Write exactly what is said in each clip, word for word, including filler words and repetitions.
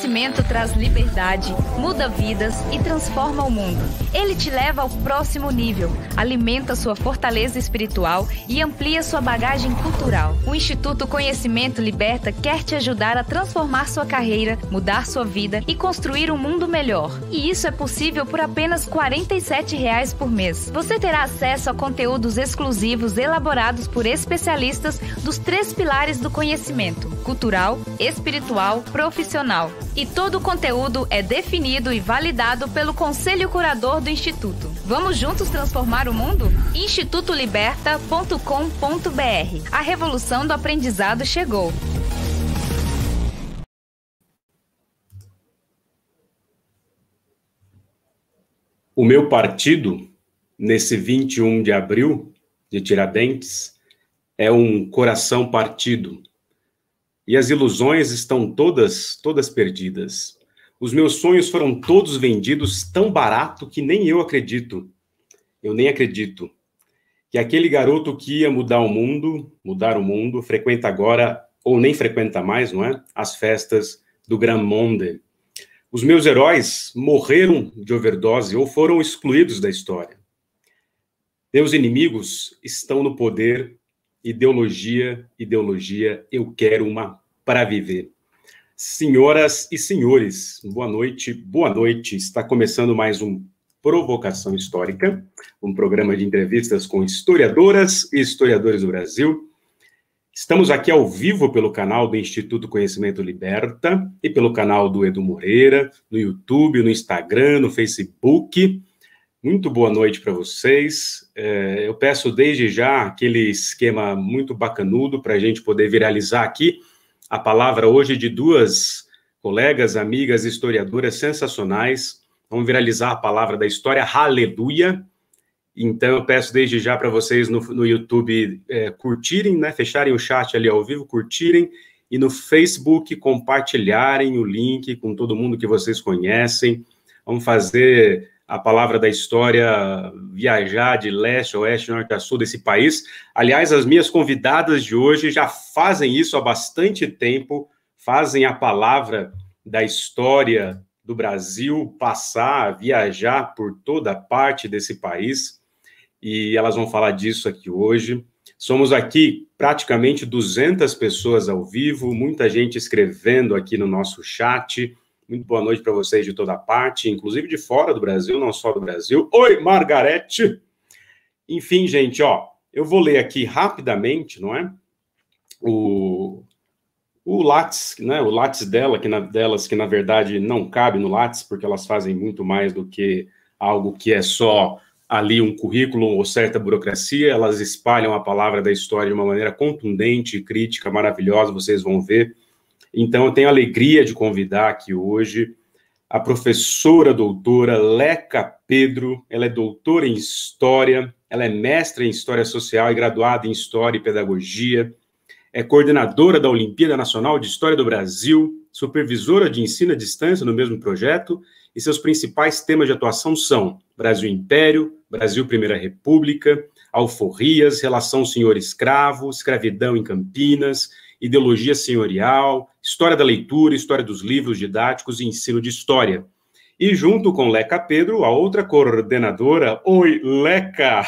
conhecimento traz liberdade, muda vidas e transforma o mundo. Ele te leva ao próximo nível, alimenta sua fortaleza espiritual e amplia sua bagagem cultural. O Instituto Conhecimento Liberta quer te ajudar a transformar sua carreira, mudar sua vida e construir um mundo melhor. E isso é possível por apenas quarenta e sete reais por mês. Você terá acesso a conteúdos exclusivos elaborados por especialistas dos três pilares do conhecimento: cultural, espiritual, profissional. E todo o conteúdo é definido e validado pelo Conselho Curador do Instituto. Vamos juntos transformar o mundo? instituto liberta ponto com ponto br. A revolução do aprendizado chegou. O meu partido, nesse vinte e um de abril, de Tiradentes, é um coração partido. E as ilusões estão todas, todas perdidas. Os meus sonhos foram todos vendidos tão barato que nem eu acredito. Eu nem acredito. Que aquele garoto que ia mudar o mundo, mudar o mundo, frequenta agora, ou nem frequenta mais, não é? As festas do Grand Monde. Os meus heróis morreram de overdose ou foram excluídos da história. Meus inimigos estão no poder. Ideologia, ideologia, eu quero uma para viver. Senhoras e senhores, boa noite, boa noite. Está começando mais um Provocação Histórica, um programa de entrevistas com historiadoras e historiadores do Brasil. Estamos aqui ao vivo pelo canal do Instituto Conhecimento Liberta e pelo canal do Edu Moreira, no YouTube, no Instagram, no Facebook. Muito boa noite para vocês. É, eu peço desde já aquele esquema muito bacanudo para a gente poder viralizar aqui a palavra hoje de duas colegas, amigas, historiadoras sensacionais. Vamos viralizar a palavra da história, aleluia. Então eu peço desde já para vocês no, no YouTube é, curtirem, né, fecharem o chat ali ao vivo, curtirem, e no Facebook compartilharem o link com todo mundo que vocês conhecem. Vamos fazer a palavra da história viajar de leste a oeste, norte a sul desse país. Aliás, as minhas convidadas de hoje já fazem isso há bastante tempo, fazem a palavra da história do Brasil passar, viajar por toda parte desse país, e elas vão falar disso aqui hoje. Somos aqui praticamente duzentas pessoas ao vivo, muita gente escrevendo aqui no nosso chat. Muito boa noite para vocês de toda parte, inclusive de fora do Brasil, não só do Brasil. Oi, Margarete! Enfim, gente, ó, eu vou ler aqui rapidamente, não é? O, o Lattes, né? O Lattes dela, que na, delas, que na verdade não cabe no Lattes, porque elas fazem muito mais do que algo que é só ali um currículo ou certa burocracia. Elas espalham a palavra da história de uma maneira contundente, crítica, maravilhosa, vocês vão ver. Então, eu tenho a alegria de convidar aqui hoje a professora doutora Leca Pedro. Ela é doutora em História, ela é mestra em História Social e graduada em História e Pedagogia, é coordenadora da Olimpíada Nacional de História do Brasil, supervisora de ensino à distância no mesmo projeto, e seus principais temas de atuação são Brasil Império, Brasil Primeira República, alforrias, relação senhor-escravo, escravidão em Campinas, ideologia senhorial, história da leitura, história dos livros didáticos e ensino de história. E junto com Leca Pedro, a outra coordenadora, oi, Leca,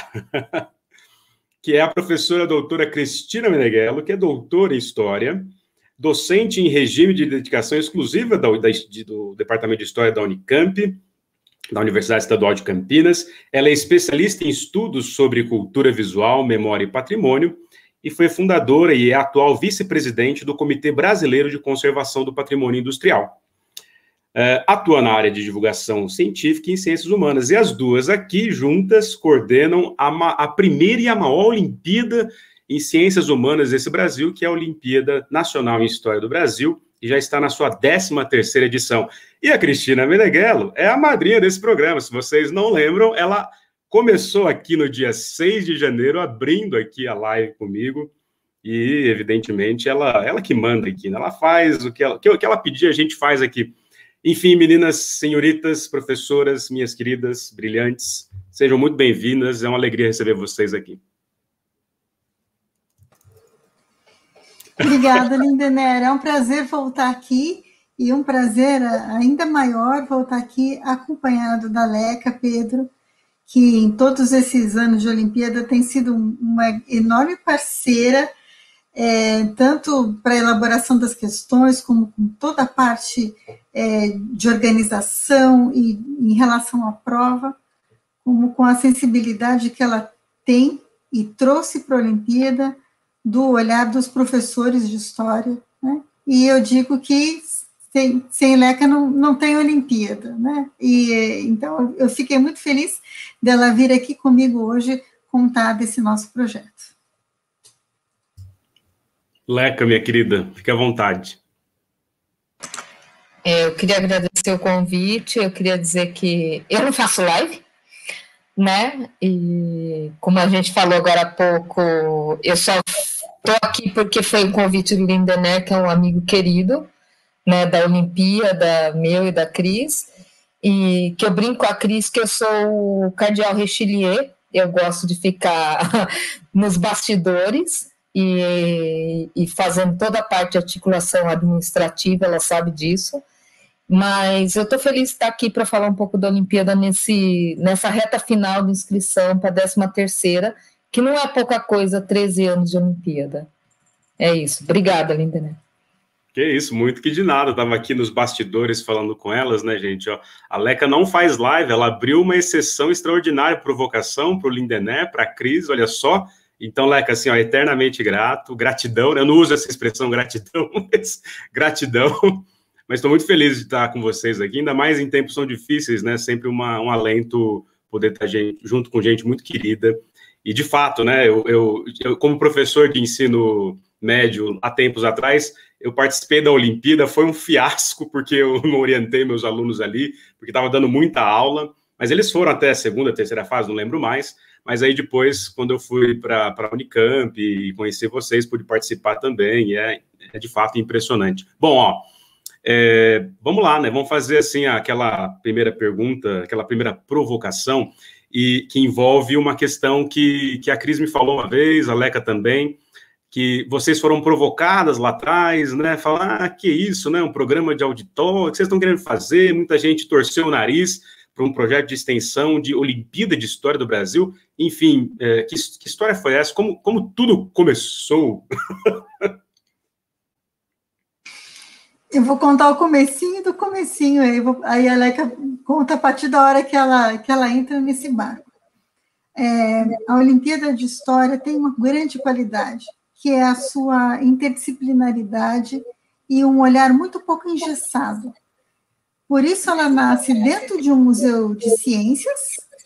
que é a professora doutora Cristina Meneghello, que é doutora em História, docente em regime de dedicação exclusiva da, da, do Departamento de História da Unicamp, da Universidade Estadual de Campinas. Ela é especialista em estudos sobre cultura visual, memória e patrimônio, e foi fundadora e é atual vice-presidente do Comitê Brasileiro de Conservação do Patrimônio Industrial. Uh, atua na área de divulgação científica e em ciências humanas, e as duas aqui juntas coordenam a, a primeira e a maior Olimpíada em Ciências Humanas desse Brasil, que é a Olimpíada Nacional em História do Brasil, e já está na sua décima terceira edição. E a Cristina Meneghello é a madrinha desse programa. Se vocês não lembram, ela começou aqui no dia seis de janeiro, abrindo aqui a live comigo, e, evidentemente, ela, ela que manda aqui, né? Ela faz o que ela, o que ela pedir, a gente faz aqui. Enfim, meninas, senhoritas, professoras, minhas queridas, brilhantes, sejam muito bem-vindas, é uma alegria receber vocês aqui. Obrigada, Lindenera, é um prazer voltar aqui e um prazer ainda maior voltar aqui acompanhado da Leca, Pedro, que em todos esses anos de Olimpíada tem sido uma enorme parceira, é, tanto para a elaboração das questões, como com toda a parte é, de organização e em relação à prova, como com a sensibilidade que ela tem e trouxe para a Olimpíada, do olhar dos professores de história, né? E eu digo que sem, sem Leca não, não tem Olimpíada, né? E, então, eu fiquei muito feliz dela vir aqui comigo hoje contar desse nosso projeto. Leca, minha querida, fique à vontade. É, eu queria agradecer o convite, eu queria dizer que eu não faço live, né? E como a gente falou agora há pouco, eu só estou aqui porque foi um convite do Lindené, que é um amigo querido, né, da Olimpíada, meu e da Cris, e que eu brinco com a Cris que eu sou o cardeal Richelieu, eu gosto de ficar nos bastidores e, e fazendo toda a parte de articulação administrativa, ela sabe disso, mas eu estou feliz de estar aqui para falar um pouco da Olimpíada nesse, nessa reta final de inscrição para a décima terceira, que não é pouca coisa, treze anos de Olimpíada. É isso. Obrigada, Lindené. Que isso, muito que de nada. Eu estava aqui nos bastidores falando com elas, né, gente? Ó, a Leca não faz live, ela abriu uma exceção extraordinária, provocação para o Lindené, para a Cris, olha só. Então, Leca, assim, ó, eternamente grato, gratidão, né? Eu não uso essa expressão gratidão, mas gratidão. Mas estou muito feliz de estar com vocês aqui, ainda mais em tempos tão difíceis, né? Sempre uma, um alento poder estar gente, junto com gente muito querida. E, de fato, né, eu, eu, eu, como professor de ensino médio há tempos atrás, eu participei da Olimpíada, foi um fiasco, porque eu não orientei meus alunos ali, porque estava dando muita aula, mas eles foram até a segunda, terceira fase, não lembro mais, mas aí depois, quando eu fui para a Unicamp e conhecer vocês, pude participar também, e é, é de fato impressionante. Bom, ó, é, vamos lá, né, vamos fazer assim aquela primeira pergunta, aquela primeira provocação, e que envolve uma questão que, que a Cris me falou uma vez, a Leca também, que vocês foram provocadas lá atrás, né, falar, ah, que isso, né, um programa de auditório, que vocês estão querendo fazer, muita gente torceu o nariz para um projeto de extensão de Olimpíada de História do Brasil, enfim, é, que, que história foi essa? Como, como tudo começou? Eu vou contar o comecinho do comecinho, aí, vou, aí a Leca conta a partir da hora que ela, que ela entra nesse barco. É, a Olimpíada de História tem uma grande qualidade, que é a sua interdisciplinaridade e um olhar muito pouco engessado. Por isso ela nasce dentro de um museu de ciências,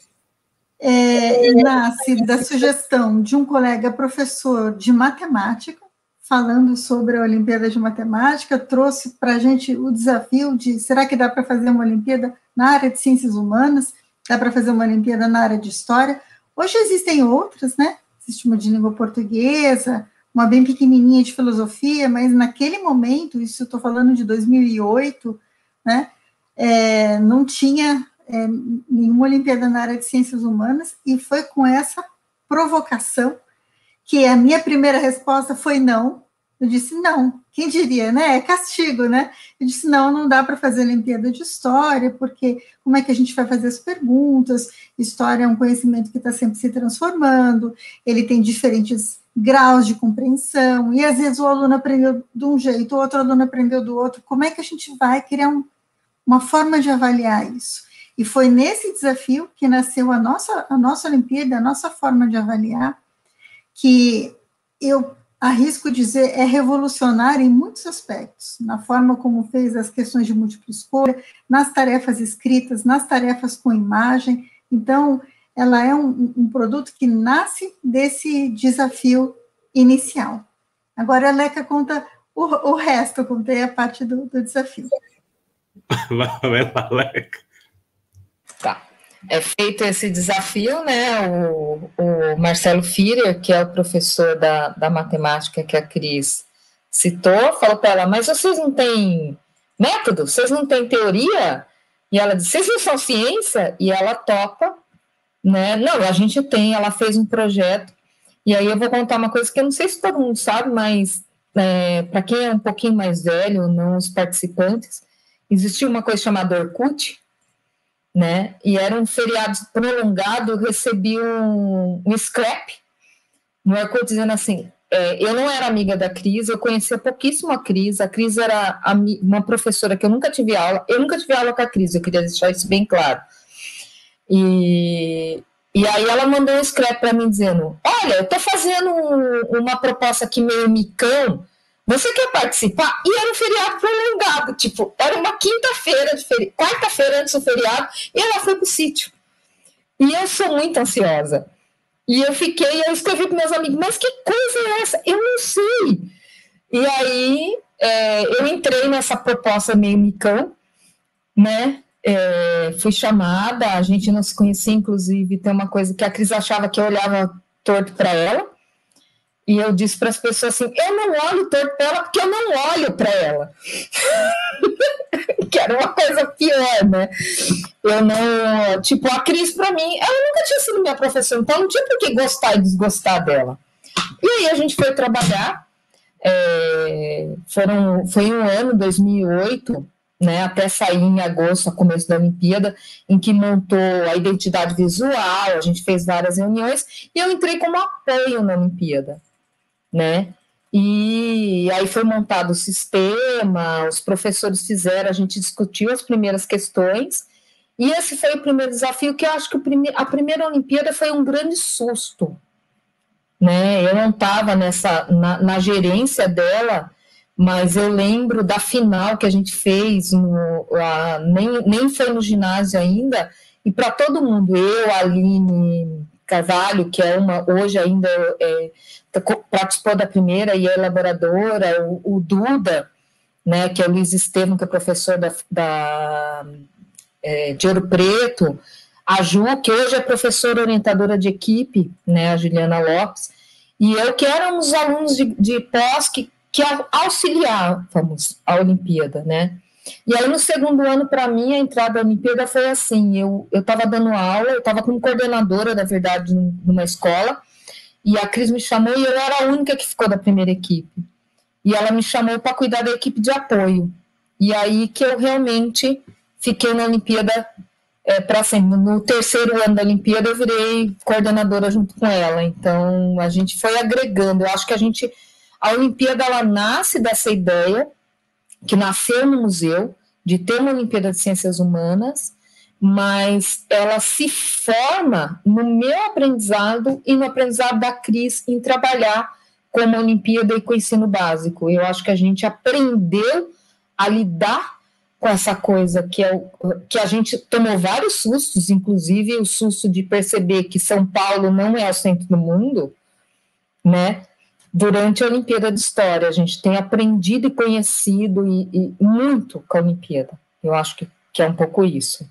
é, nasce da sugestão de um colega professor de matemática, falando sobre a Olimpíada de Matemática, trouxe para a gente o desafio de, será que dá para fazer uma Olimpíada na área de Ciências Humanas? Dá para fazer uma Olimpíada na área de História? Hoje existem outras, né? Existe uma de língua portuguesa, uma bem pequenininha de filosofia, mas naquele momento, isso eu estou falando de dois mil e oito, né? É, não tinha é, nenhuma Olimpíada na área de Ciências Humanas, e foi com essa provocação que a minha primeira resposta foi não. Eu disse não, quem diria, né? É castigo, né? Eu disse não, não dá para fazer Olimpíada de História, porque como é que a gente vai fazer as perguntas? História é um conhecimento que está sempre se transformando, ele tem diferentes graus de compreensão, e às vezes o aluno aprendeu de um jeito, o outro aluno aprendeu do outro. Como é que a gente vai criar um, uma forma de avaliar isso? E foi nesse desafio que nasceu a nossa, a nossa Olimpíada, a nossa forma de avaliar, que eu arrisco dizer é revolucionária em muitos aspectos, na forma como fez as questões de múltipla escolha, nas tarefas escritas, nas tarefas com imagem. Então, ela é um, um produto que nasce desse desafio inicial. Agora a Leca conta o, o resto, eu contei a parte do, do desafio. Vai lá, Leca. Tá. É feito esse desafio, né, o, o Marcelo Führer, que é o professor da, da matemática que a Cris citou, falou para ela, mas vocês não têm método? Vocês não têm teoria? E ela disse, vocês não são ciência? E ela topa, né, não, a gente tem, ela fez um projeto, e aí eu vou contar uma coisa que eu não sei se todo mundo sabe, mas é, para quem é um pouquinho mais velho, não os participantes, existia uma coisa chamada Orkut, né? E era um feriado prolongado, eu recebi um, um scrap no Orkut dizendo assim, é, eu não era amiga da Cris, eu conhecia pouquíssimo a Cris, a Cris era uma professora que eu nunca tive aula, eu nunca tive aula com a Cris, eu queria deixar isso bem claro. E, e aí ela mandou um scrap para mim dizendo, olha, eu tô fazendo um, uma proposta aqui meio micão, você quer participar? E era um feriado prolongado, tipo, era uma quinta-feira, de feri... quarta-feira antes do feriado, e ela foi pro sítio. E eu sou muito ansiosa. E eu fiquei, eu escrevi para meus amigos, mas que coisa é essa? Eu não sei. E aí é, eu entrei nessa proposta meio micão, né? É, fui chamada, a gente não se conhecia, inclusive, tem uma coisa que a Cris achava que eu olhava torto para ela. E eu disse para as pessoas assim, eu não olho torto para ela porque eu não olho para ela. Que era uma coisa pior, né? Eu não... Tipo, a Cris, para mim, ela nunca tinha sido minha professora, então não tinha por que gostar e desgostar dela. E aí a gente foi trabalhar, é, foram, foi um ano, dois mil e oito, né, até sair em agosto, a começo da Olimpíada, em que montou a identidade visual, a gente fez várias reuniões, e eu entrei como apoio na Olimpíada, né? E aí foi montado o sistema, os professores fizeram, a gente discutiu as primeiras questões, e esse foi o primeiro desafio, que eu acho que o prime- a primeira Olimpíada foi um grande susto, né? Eu não estava nessa, na, na gerência dela, mas eu lembro da final que a gente fez, no, a, nem, nem foi no ginásio ainda, e para todo mundo, eu, a Aline Carvalho, que é uma, hoje ainda é, participou da primeira e é elaboradora, o, o Duda, né, que é o Luiz Estevam, que é professor da, da, é, de Ouro Preto, a Ju, que hoje é professora orientadora de equipe, né, a Juliana Lopes, e eu, que éramos alunos de, de pós que, que auxiliávamos a Olimpíada, né. E aí, no segundo ano, para mim, a entrada da Olimpíada foi assim, eu estava dando aula, eu estava como coordenadora, na verdade, numa escola, e a Cris me chamou e eu era a única que ficou da primeira equipe. E ela me chamou para cuidar da equipe de apoio. E aí que eu realmente fiquei na Olimpíada é, para sempre. No terceiro ano da Olimpíada, eu virei coordenadora junto com ela. Então, a gente foi agregando. Eu acho que a gente... A Olimpíada, ela nasce dessa ideia, que nasceu no museu, de ter uma Olimpíada de Ciências Humanas, mas ela se forma no meu aprendizado e no aprendizado da Cris em trabalhar com a Olimpíada e com o ensino básico. Eu acho que a gente aprendeu a lidar com essa coisa que, é o, que a gente tomou vários sustos, inclusive o susto de perceber que São Paulo não é o centro do mundo, né? Durante a Olimpíada de História, a gente tem aprendido e conhecido e, e muito com a Olimpíada. Eu acho que, que é um pouco isso.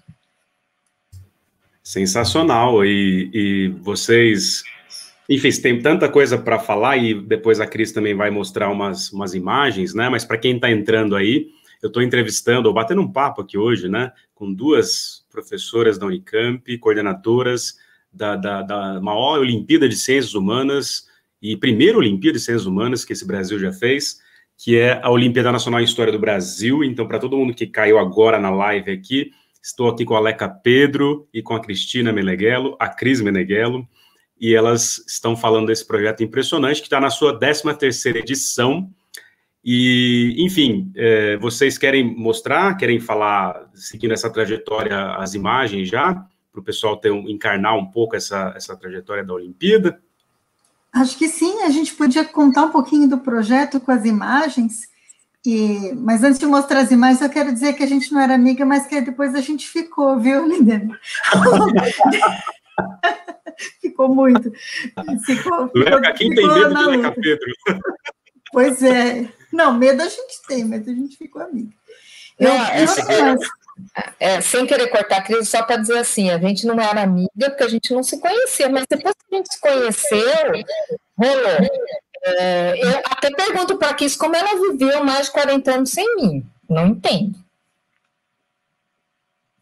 Sensacional. E, e vocês... Enfim, tem tanta coisa para falar e depois a Cris também vai mostrar umas, umas imagens, né? Mas para quem está entrando aí, eu estou entrevistando, ou batendo um papo aqui hoje, né? Com duas professoras da Unicamp, coordenadoras da, da, da maior Olimpíada de Ciências Humanas e primeira Olimpíada de Ciências Humanas que esse Brasil já fez, que é a Olimpíada Nacional em História do Brasil. Então, para todo mundo que caiu agora na live aqui, estou aqui com a Aleca Pedro e com a Cristina Meneghello, a Cris Meneghello, e elas estão falando desse projeto impressionante, que está na sua décima terceira edição. E, enfim, é, vocês querem mostrar, querem falar, seguindo essa trajetória, as imagens já, para o pessoal ter um, encarnar um pouco essa, essa trajetória da Olimpíada? Acho que sim, a gente podia contar um pouquinho do projeto com as imagens, e, mas antes de mostrar as imagens, eu quero dizer que a gente não era amiga, mas que depois a gente ficou, viu, Lindena? Ficou muito. Ficou, ficou, Leca, quem tem medo de Leca Pedro? Pois é. Não, medo a gente tem, mas a gente ficou amiga. Eu, não, é, eu, mas... é, sem querer cortar a Cris, só para dizer assim, a gente não era amiga porque a gente não se conhecia, mas depois que a gente se conheceu, rolou. É, eu até pergunto para a Cris como ela viveu mais de quarenta anos sem mim. Não entendo.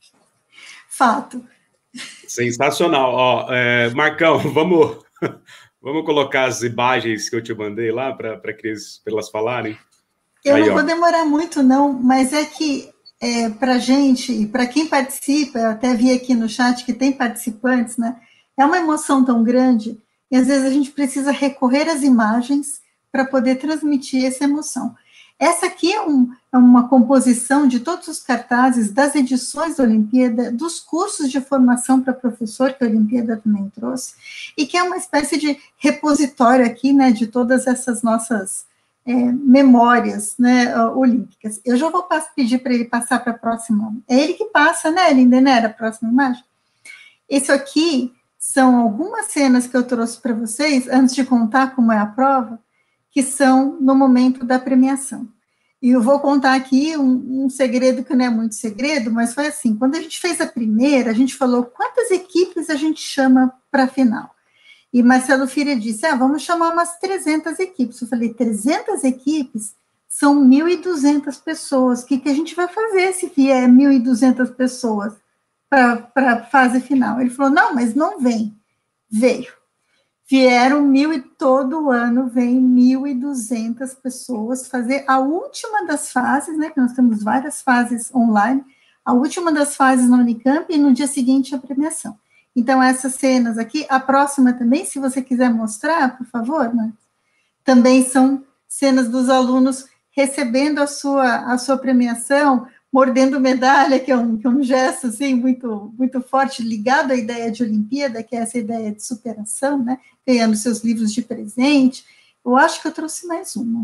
Fato. Sensacional. Ó, é, Marcão, vamos, Vamos colocar as imagens que eu te mandei lá para elas falarem? Eu Aí, não ó. vou demorar muito, não, mas é que é, para a gente, e para quem participa, eu até vi aqui no chat que tem participantes, né? É uma emoção tão grande, e às vezes a gente precisa recorrer às imagens para poder transmitir essa emoção. Essa aqui é, um, é uma composição de todos os cartazes das edições da Olimpíada, dos cursos de formação para professor que a Olimpíada também trouxe, e que é uma espécie de repositório aqui, né, de todas essas nossas É, memórias, né, olímpicas. Eu já vou pedir para ele passar para a próxima. É ele que passa, né, Linda, né, a próxima imagem? Isso aqui são algumas cenas que eu trouxe para vocês, antes de contar como é a prova, que são no momento da premiação. E eu vou contar aqui um, um segredo que não é muito segredo, mas foi assim, quando a gente fez a primeira, a gente falou quantas equipes a gente chama para a final. E Marcelo Filho disse, ah, vamos chamar umas trezentas equipes. Eu falei, trezentas equipes são mil e duzentas pessoas. O que, que a gente vai fazer se vier mil e duzentas pessoas para a fase final? Ele falou, não, mas não vem. Veio. Vieram mil e todo ano vem mil e duzentas pessoas fazer a última das fases, né, que nós temos várias fases online, a última das fases na Unicamp e no dia seguinte a premiação. Então, essas cenas aqui, a próxima também, se você quiser mostrar, por favor, né? Também são cenas dos alunos recebendo a sua, a sua premiação, mordendo medalha, que é um, que é um gesto, assim, muito, muito forte, ligado à ideia de Olimpíada, que é essa ideia de superação, né? Ganhando seus livros de presente. Eu acho que eu trouxe mais uma.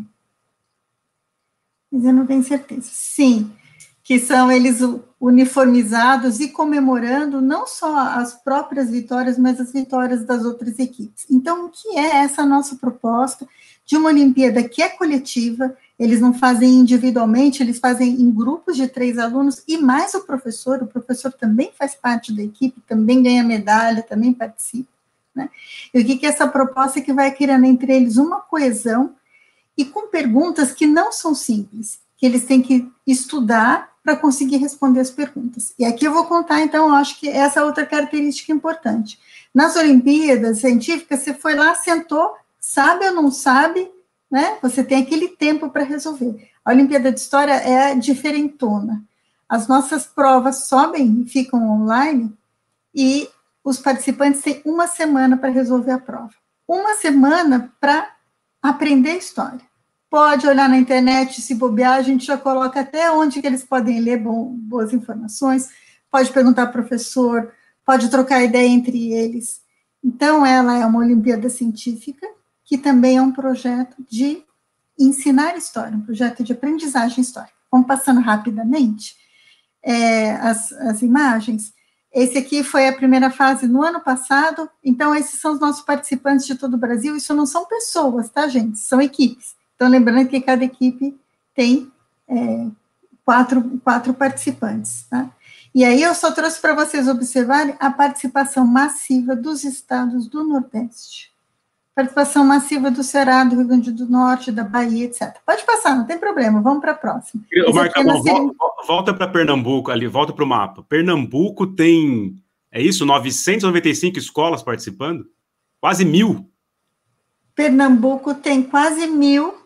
Mas eu não tenho certeza. Sim, que são eles uniformizados e comemorando não só as próprias vitórias, mas as vitórias das outras equipes. Então, o que é essa nossa proposta de uma Olimpíada que é coletiva? Eles não fazem individualmente, eles fazem em grupos de três alunos, e mais o professor, o professor também faz parte da equipe, também ganha medalha, também participa, né? E o que que é essa proposta que vai criando entre eles uma coesão, e com perguntas que não são simples, que eles têm que estudar para conseguir responder as perguntas. E aqui eu vou contar, então, eu acho que essa outra característica importante. Nas Olimpíadas Científicas, você foi lá, sentou, sabe ou não sabe, né? Você tem aquele tempo para resolver. A Olimpíada de História é diferentona. As nossas provas sobem e ficam online, e os participantes têm uma semana para resolver a prova. Uma semana para aprender a história. Pode olhar na internet, se bobear, a gente já coloca até onde que eles podem ler bom, boas informações, pode perguntar ao professor, pode trocar ideia entre eles. Então, ela é uma Olimpíada Científica, que também é um projeto de ensinar história, um projeto de aprendizagem histórica. Vamos passando rapidamente é, as, as imagens. Esse aqui foi a primeira fase no ano passado, então esses são os nossos participantes de todo o Brasil. Isso não são pessoas, tá, gente? São equipes. Então, lembrando que cada equipe tem é, quatro, quatro participantes, tá? E aí eu só trouxe para vocês observarem a participação massiva dos estados do Nordeste. Participação massiva do Ceará, do Rio Grande do Norte, da Bahia, etcétera. Pode passar, não tem problema, vamos para a próxima. Marcão, volta, volta para Pernambuco ali, volta para o mapa. Pernambuco tem, é isso, novecentas e noventa e cinco escolas participando? Quase mil. Pernambuco tem quase mil,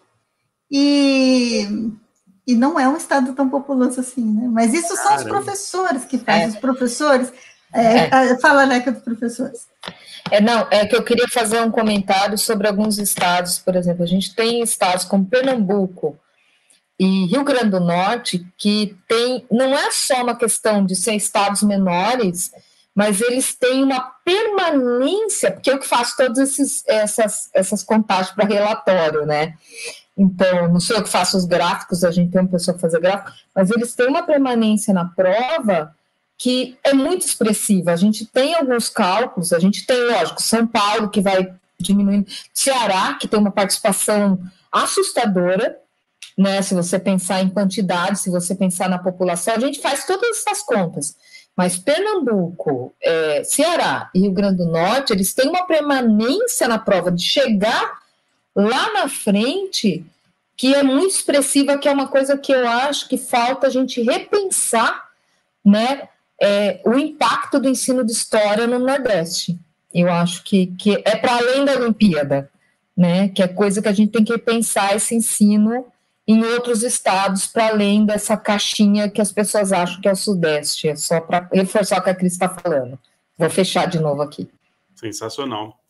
e, e não é um estado tão populoso assim, né? Mas isso são Caramba. Os professores que fazem, é. Os professores... É, é. Fala, Neca, dos professores. É, não, é que eu queria fazer um comentário sobre alguns estados, por exemplo, a gente tem estados como Pernambuco e Rio Grande do Norte, que tem, não é só uma questão de ser estados menores, mas eles têm uma permanência, porque eu que faço todas esses, essas, essas contagens para relatório, né? Então, não sou eu que faço os gráficos, a gente tem uma pessoa que faz gráfico, mas eles têm uma permanência na prova que é muito expressiva. A gente tem alguns cálculos, a gente tem, lógico, São Paulo, que vai diminuindo, Ceará, que tem uma participação assustadora, né? Se você pensar em quantidade, se você pensar na população, a gente faz todas essas contas. Mas Pernambuco, é, Ceará e Rio Grande do Norte, eles têm uma permanência na prova de chegar lá na frente, que é muito expressiva, que é uma coisa que eu acho que falta a gente repensar, né, é, o impacto do ensino de história no Nordeste, Eu acho que, que é para além da Olimpíada, né? Que é coisa que a gente tem que pensar esse ensino em outros estados, para além dessa caixinha que as pessoas acham que é o Sudeste. É só para reforçar o que a Cris está falando. Vou fechar de novo aqui. Sensacional.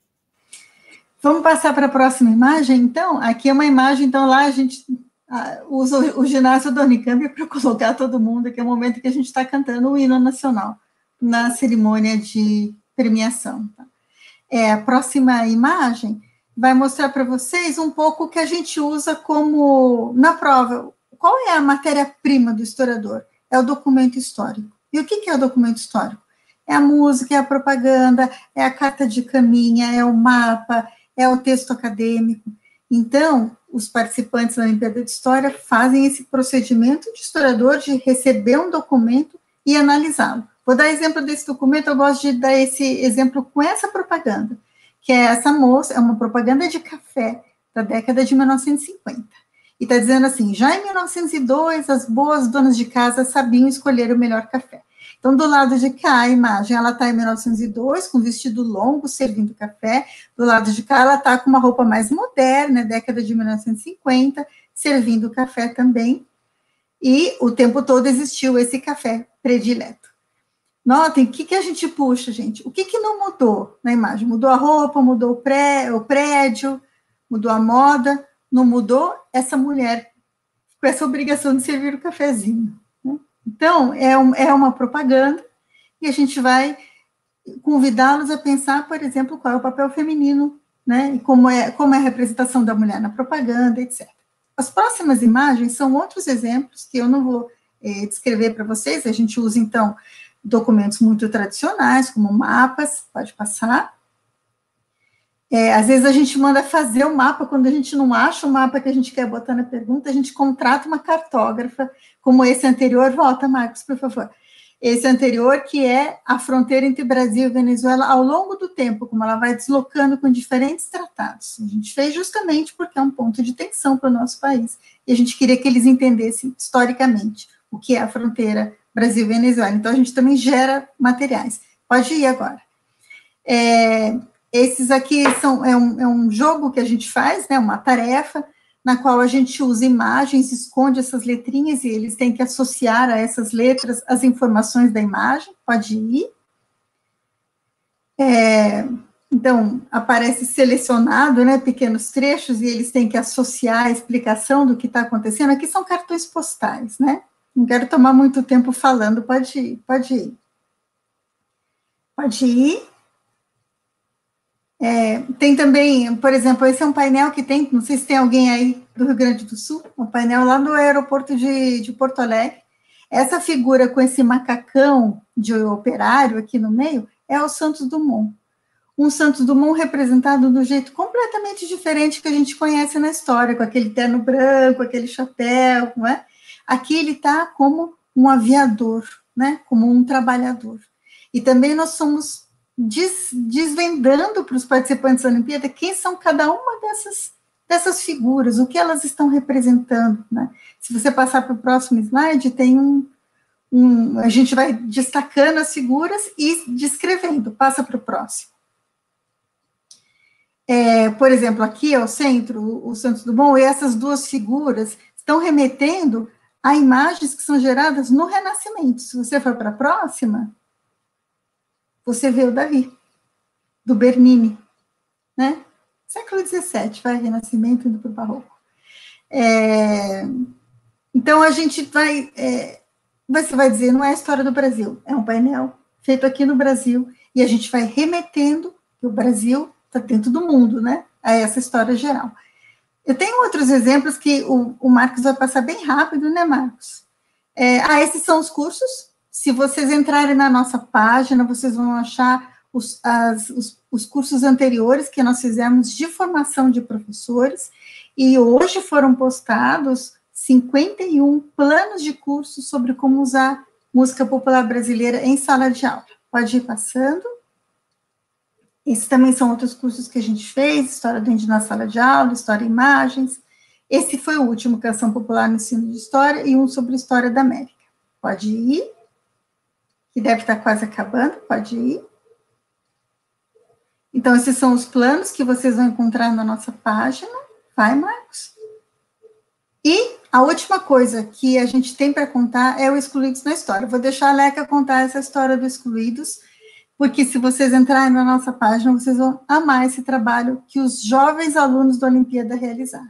Vamos passar para a próxima imagem, então? Aqui é uma imagem, então lá a gente ah, usa o, o ginásio da Unicamp para colocar todo mundo, que é o momento que a gente está cantando o hino nacional na cerimônia de premiação. Tá? É, a próxima imagem vai mostrar para vocês um pouco o que a gente usa como, na prova, qual é a matéria-prima do historiador? É o documento histórico. E o que, que é o documento histórico? É a música, é a propaganda, é a carta de caminha, é o mapa, é o texto acadêmico. Então, os participantes da Olimpíada de História fazem esse procedimento de historiador de receber um documento e analisá-lo. Vou dar exemplo desse documento, eu gosto de dar esse exemplo com essa propaganda, que é essa moça, é uma propaganda de café da década de mil novecentos e cinquenta. E está dizendo assim, já em mil novecentos e dois, as boas donas de casa sabiam escolher o melhor café. Então, do lado de cá, a imagem, ela está em mil novecentos e dois, com vestido longo, servindo café. Do lado de cá, ela está com uma roupa mais moderna, década de mil novecentos e cinquenta, servindo café também. E o tempo todo existiu esse café predileto. Notem, o que, que a gente puxa, gente? O que, que não mudou na imagem? Mudou a roupa, mudou o, pré, o prédio, mudou a moda, não mudou essa mulher com essa obrigação de servir o cafezinho. Né? Então, é, um, é uma propaganda e a gente vai convidá-los a pensar, por exemplo, qual é o papel feminino, né? E como é, como é a representação da mulher na propaganda, etcétera. As próximas imagens são outros exemplos que eu não vou é, descrever para vocês, a gente usa, então, documentos muito tradicionais, como mapas, pode passar. É, às vezes a gente manda fazer o mapa, quando a gente não acha o mapa que a gente quer botar na pergunta, a gente contrata uma cartógrafa, como esse anterior, volta, Marcos, por favor. Esse anterior, que é a fronteira entre Brasil e Venezuela ao longo do tempo, como ela vai deslocando com diferentes tratados. A gente fez justamente porque é um ponto de tensão para o nosso país, e a gente queria que eles entendessem historicamente o que é a fronteira Brasil-Venezuela. Então, a gente também gera materiais. Pode ir agora. É, esses aqui são, é, um, é um jogo que a gente faz, né, uma tarefa, na qual a gente usa imagens, esconde essas letrinhas, e eles têm que associar a essas letras as informações da imagem. Pode ir. É, então, aparece selecionado, né, pequenos trechos, e eles têm que associar a explicação do que está acontecendo. Aqui são cartões postais, né? Não quero tomar muito tempo falando, pode ir, pode ir. Pode ir. É, tem também, por exemplo, esse é um painel que tem, não sei se tem alguém aí do Rio Grande do Sul, um painel lá no aeroporto de, de Porto Alegre. Essa figura com esse macacão de operário aqui no meio é o Santos Dumont. Um Santos Dumont representado de um jeito completamente diferente que a gente conhece na história, com aquele terno branco, aquele chapéu, não é? Aqui ele está como um aviador, né? Como um trabalhador. E também nós somos Des, desvendando para os participantes da Olimpíada quem são cada uma dessas, dessas figuras, o que elas estão representando, né? Se você passar para o próximo slide, tem um, um, a gente vai destacando as figuras e descrevendo, passa para o próximo. É, por exemplo, aqui ao centro, o, o Santos Dumont, e essas duas figuras estão remetendo a imagens que são geradas no Renascimento. Se você for para a próxima, você vê o Davi, do Bernini, né? Século dezessete, vai, Renascimento indo para o Barroco. É, então, a gente vai, é, você vai dizer, não é a história do Brasil, é um painel feito aqui no Brasil, e a gente vai remetendo que o Brasil está dentro do mundo, né? A essa história geral. Eu tenho outros exemplos que o, o Marcos vai passar bem rápido, né, Marcos? É, ah, esses são os cursos. Se vocês entrarem na nossa página, vocês vão achar os, as, os, os cursos anteriores que nós fizemos de formação de professores, e hoje foram postados cinquenta e um planos de cursos sobre como usar música popular brasileira em sala de aula. Pode ir passando. Esses também são outros cursos que a gente fez, História do Índio na Sala de Aula, História e Imagens. Esse foi o último, Canção Popular no Ensino de História, e um sobre História da América. Pode ir. Que deve estar quase acabando, pode ir. Então, esses são os planos que vocês vão encontrar na nossa página. Vai, Marcos. E a última coisa que a gente tem para contar é o Excluídos na História. Vou deixar a Leca contar essa história do Excluídos, porque se vocês entrarem na nossa página, vocês vão amar esse trabalho que os jovens alunos da Olimpíada realizaram.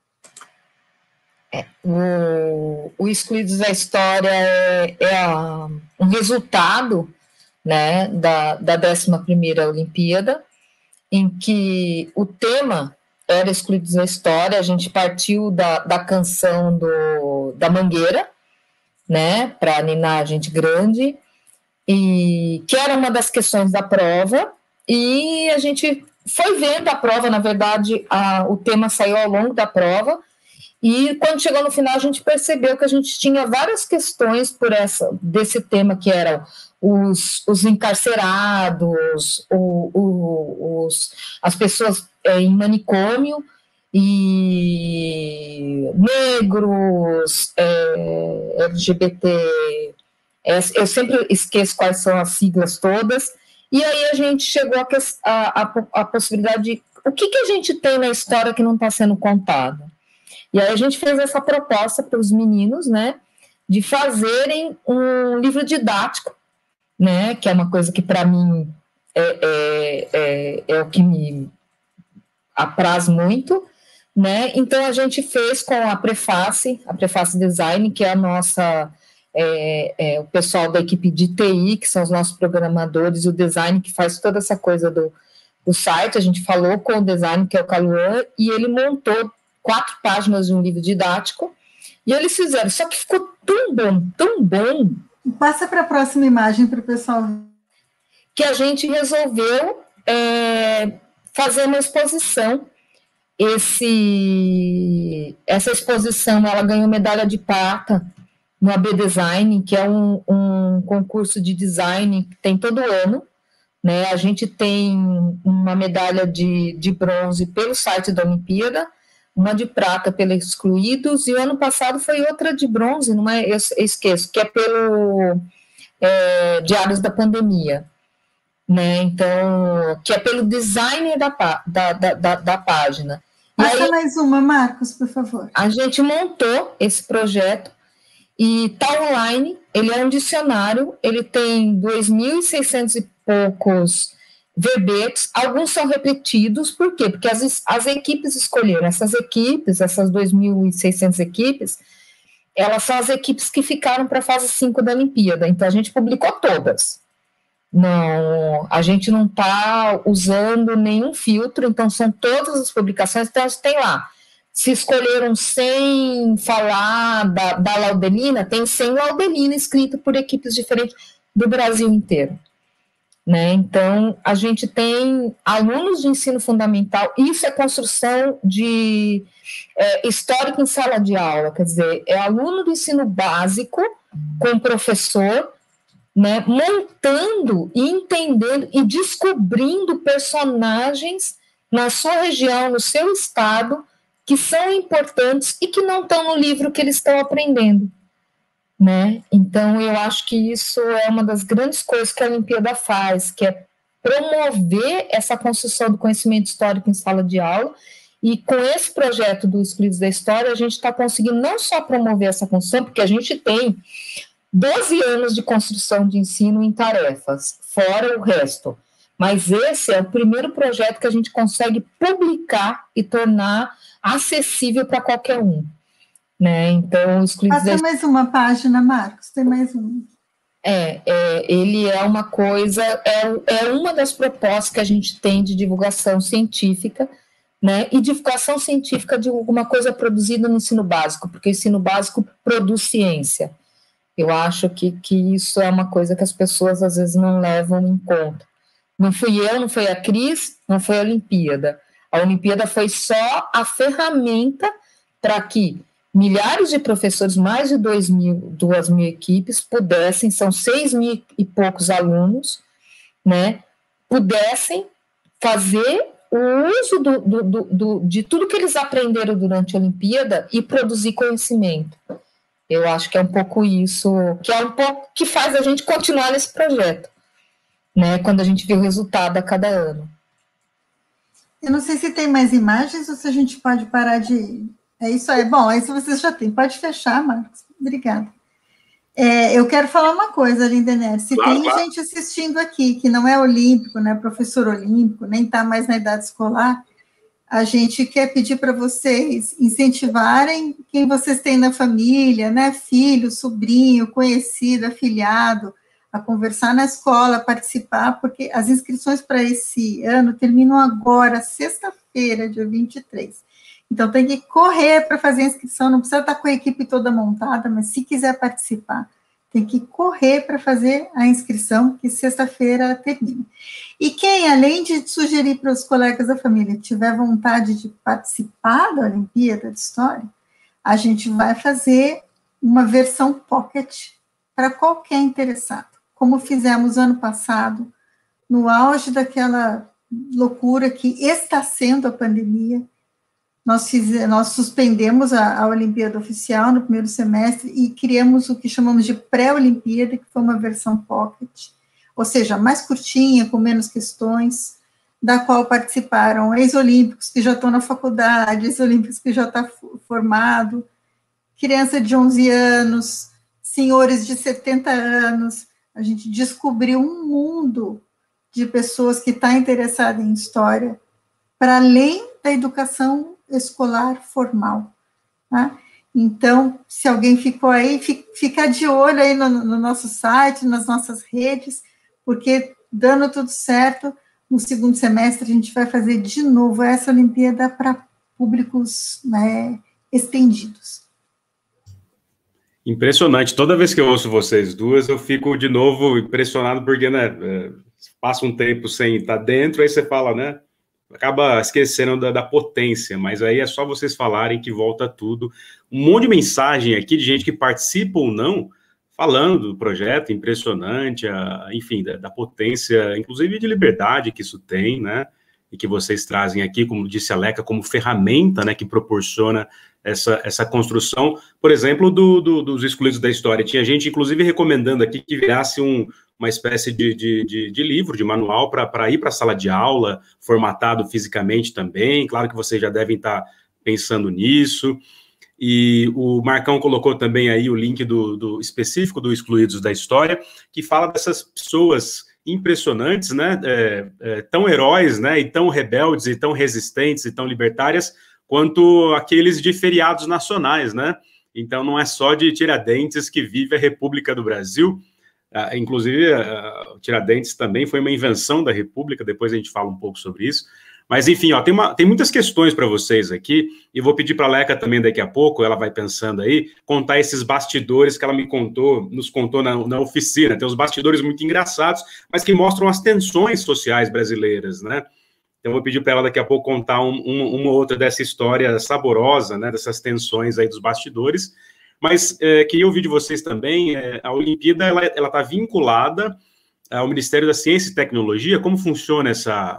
É, o, o Excluídos da História é, é a, um resultado, né, da, da décima primeira Olimpíada, em que o tema era Excluídos da História. A gente partiu da, da canção do, da Mangueira, né, para ninar a gente grande, e que era uma das questões da prova, e a gente foi vendo a prova, na verdade, a, o tema saiu ao longo da prova, e quando chegou no final a gente percebeu que a gente tinha várias questões por essa, desse tema, que eram os, os encarcerados, o, o, os, as pessoas é, em manicômio, e negros, é, L G B T, é, eu sempre esqueço quais são as siglas todas, e aí a gente chegou a, a, a, a possibilidade de o que, que a gente tem na história que não está sendo contada. E aí a gente fez essa proposta para os meninos, né, de fazerem um livro didático, né, que é uma coisa que para mim é, é, é, é o que me apraz muito, né. Então a gente fez com a Preface, a Preface Design, que é a nossa, é, é, o pessoal da equipe de T I, que são os nossos programadores, e o design que faz toda essa coisa do, do site. A gente falou com o design, que é o Caluan, e ele montou quatro páginas de um livro didático, e eles fizeram, só que ficou tão bom, tão bom. Passa para a próxima imagem para o pessoal. Que a gente resolveu é, fazer uma exposição. Esse, essa exposição, ela ganhou medalha de prata no A B Design, que é um, um concurso de design que tem todo ano, né? A gente tem uma medalha de, de bronze pelo site da Olimpíada, uma de prata pela Excluídos, e o ano passado foi outra de bronze, não é? Eu esqueço, que é pelo é, Diários da Pandemia, né? Então, que é pelo design da, da, da, da, da página. Passa aí, mais uma, Marcos, por favor. A gente montou esse projeto e está online. Ele é um dicionário, ele tem dois mil e seiscentos e poucos verbetes, alguns são repetidos. Por quê? Porque as, as equipes escolheram, essas equipes, essas dois mil e seiscentas equipes, elas são as equipes que ficaram para a fase cinco da Olimpíada, então a gente publicou todas. Não, a gente não está usando nenhum filtro, então são todas as publicações. Então tem lá, se escolheram sem falar da, da Laudelina, tem cem Laudelina escrito por equipes diferentes do Brasil inteiro. Né? Então, a gente tem alunos de ensino fundamental, isso é construção de é, histórico em sala de aula, quer dizer, é aluno do ensino básico com professor, né, montando e entendendo e descobrindo personagens na sua região, no seu estado, que são importantes e que não estão no livro que eles estão aprendendo. Né? Então, eu acho que isso é uma das grandes coisas que a Olimpíada faz, que é promover essa construção do conhecimento histórico em sala de aula, e com esse projeto do Excluídos da História, a gente está conseguindo não só promover essa construção, porque a gente tem doze anos de construção de ensino em tarefas, fora o resto, mas esse é o primeiro projeto que a gente consegue publicar e tornar acessível para qualquer um. Né? Então, Excluídos Passa da... mais uma página, Marcos, tem mais uma. É, é, ele é uma coisa, é, é uma das propostas que a gente tem de divulgação científica, né? E divulgação científica de alguma coisa produzida no ensino básico, porque o ensino básico produz ciência. Eu acho que, que isso é uma coisa que as pessoas às vezes não levam em conta. Não fui eu, não foi a Cris, não foi a Olimpíada. A Olimpíada foi só a ferramenta para que milhares de professores, mais de dois mil, duas mil equipes, pudessem, são seis mil e poucos alunos, né, pudessem fazer o uso do, do, do, do, de tudo que eles aprenderam durante a Olimpíada e produzir conhecimento. Eu acho que é um pouco isso, que é um pouco que faz a gente continuar nesse projeto, né, quando a gente vê o resultado a cada ano. Eu não sei se tem mais imagens ou se a gente pode parar de... É isso aí. Bom, aí se vocês já têm, pode fechar, Marcos. Obrigada. É, eu quero falar uma coisa, Lindenberg. Se claro, tem claro. gente assistindo aqui que não é olímpico, não é professor olímpico, nem está mais na idade escolar, a gente quer pedir para vocês incentivarem quem vocês têm na família, né? Filho, sobrinho, conhecido, afilhado, a conversar na escola, participar, porque as inscrições para esse ano terminam agora, sexta-feira, dia vinte e três. Então, tem que correr para fazer a inscrição, não precisa estar com a equipe toda montada, mas se quiser participar, tem que correr para fazer a inscrição, que sexta-feira termina. E quem, além de sugerir para os colegas da família, tiver vontade de participar da Olimpíada de História, a gente vai fazer uma versão pocket para qualquer interessado, como fizemos ano passado, no auge daquela loucura que está sendo a pandemia. Nós, fiz, nós suspendemos a, a Olimpíada oficial no primeiro semestre e criamos o que chamamos de pré-Olimpíada, que foi uma versão pocket, ou seja, mais curtinha, com menos questões, da qual participaram ex-olímpicos que já estão na faculdade, ex-olímpicos que já estão formados, criança de onze anos, senhores de setenta anos. A gente descobriu um mundo de pessoas que estão interessadas em história, para além da educação escolar formal, tá? Então, se alguém ficou aí, fica de olho aí no, no nosso site, nas nossas redes, porque, dando tudo certo, no segundo semestre a gente vai fazer de novo essa Olimpíada para públicos, né, estendidos. Impressionante. Toda vez que eu ouço vocês duas, eu fico de novo impressionado, porque, né, passa um tempo sem estar dentro, aí você fala, né, acaba esquecendo da, da potência, mas aí é só vocês falarem que volta tudo. Um monte de mensagem aqui de gente que participa ou não, falando do projeto, impressionante, a, enfim, da, da potência, inclusive de liberdade que isso tem, né, e que vocês trazem aqui, como disse a Leca, como ferramenta, né, que proporciona essa, essa construção, por exemplo, do, do, dos excluídos da história. Tinha gente, inclusive, recomendando aqui que virasse um, uma espécie de, de, de, de livro, de manual, para ir para a sala de aula, formatado fisicamente também. Claro que vocês já devem estar pensando nisso. E o Marcão colocou também aí o link do, do específico do Excluídos da História, que fala dessas pessoas impressionantes, né, é, é, tão heróis, né, e tão rebeldes, e tão resistentes, e tão libertárias, quanto aqueles de feriados nacionais, né. Então não é só de Tiradentes que vive a República do Brasil, uh, inclusive uh, Tiradentes também foi uma invenção da República, depois a gente fala um pouco sobre isso. Mas, enfim, ó, tem, uma, tem muitas questões para vocês aqui, e vou pedir para a Leca também daqui a pouco, ela vai pensando aí, contar esses bastidores que ela me contou, nos contou na, na oficina. Tem uns bastidores muito engraçados, mas que mostram as tensões sociais brasileiras, né? Então, vou pedir para ela daqui a pouco contar um, um, uma ou outra dessa história saborosa, né, dessas tensões aí dos bastidores. Mas é, queria ouvir de vocês também, é, a Olimpíada, ela está vinculada ao Ministério da Ciência e Tecnologia. Como funciona essa...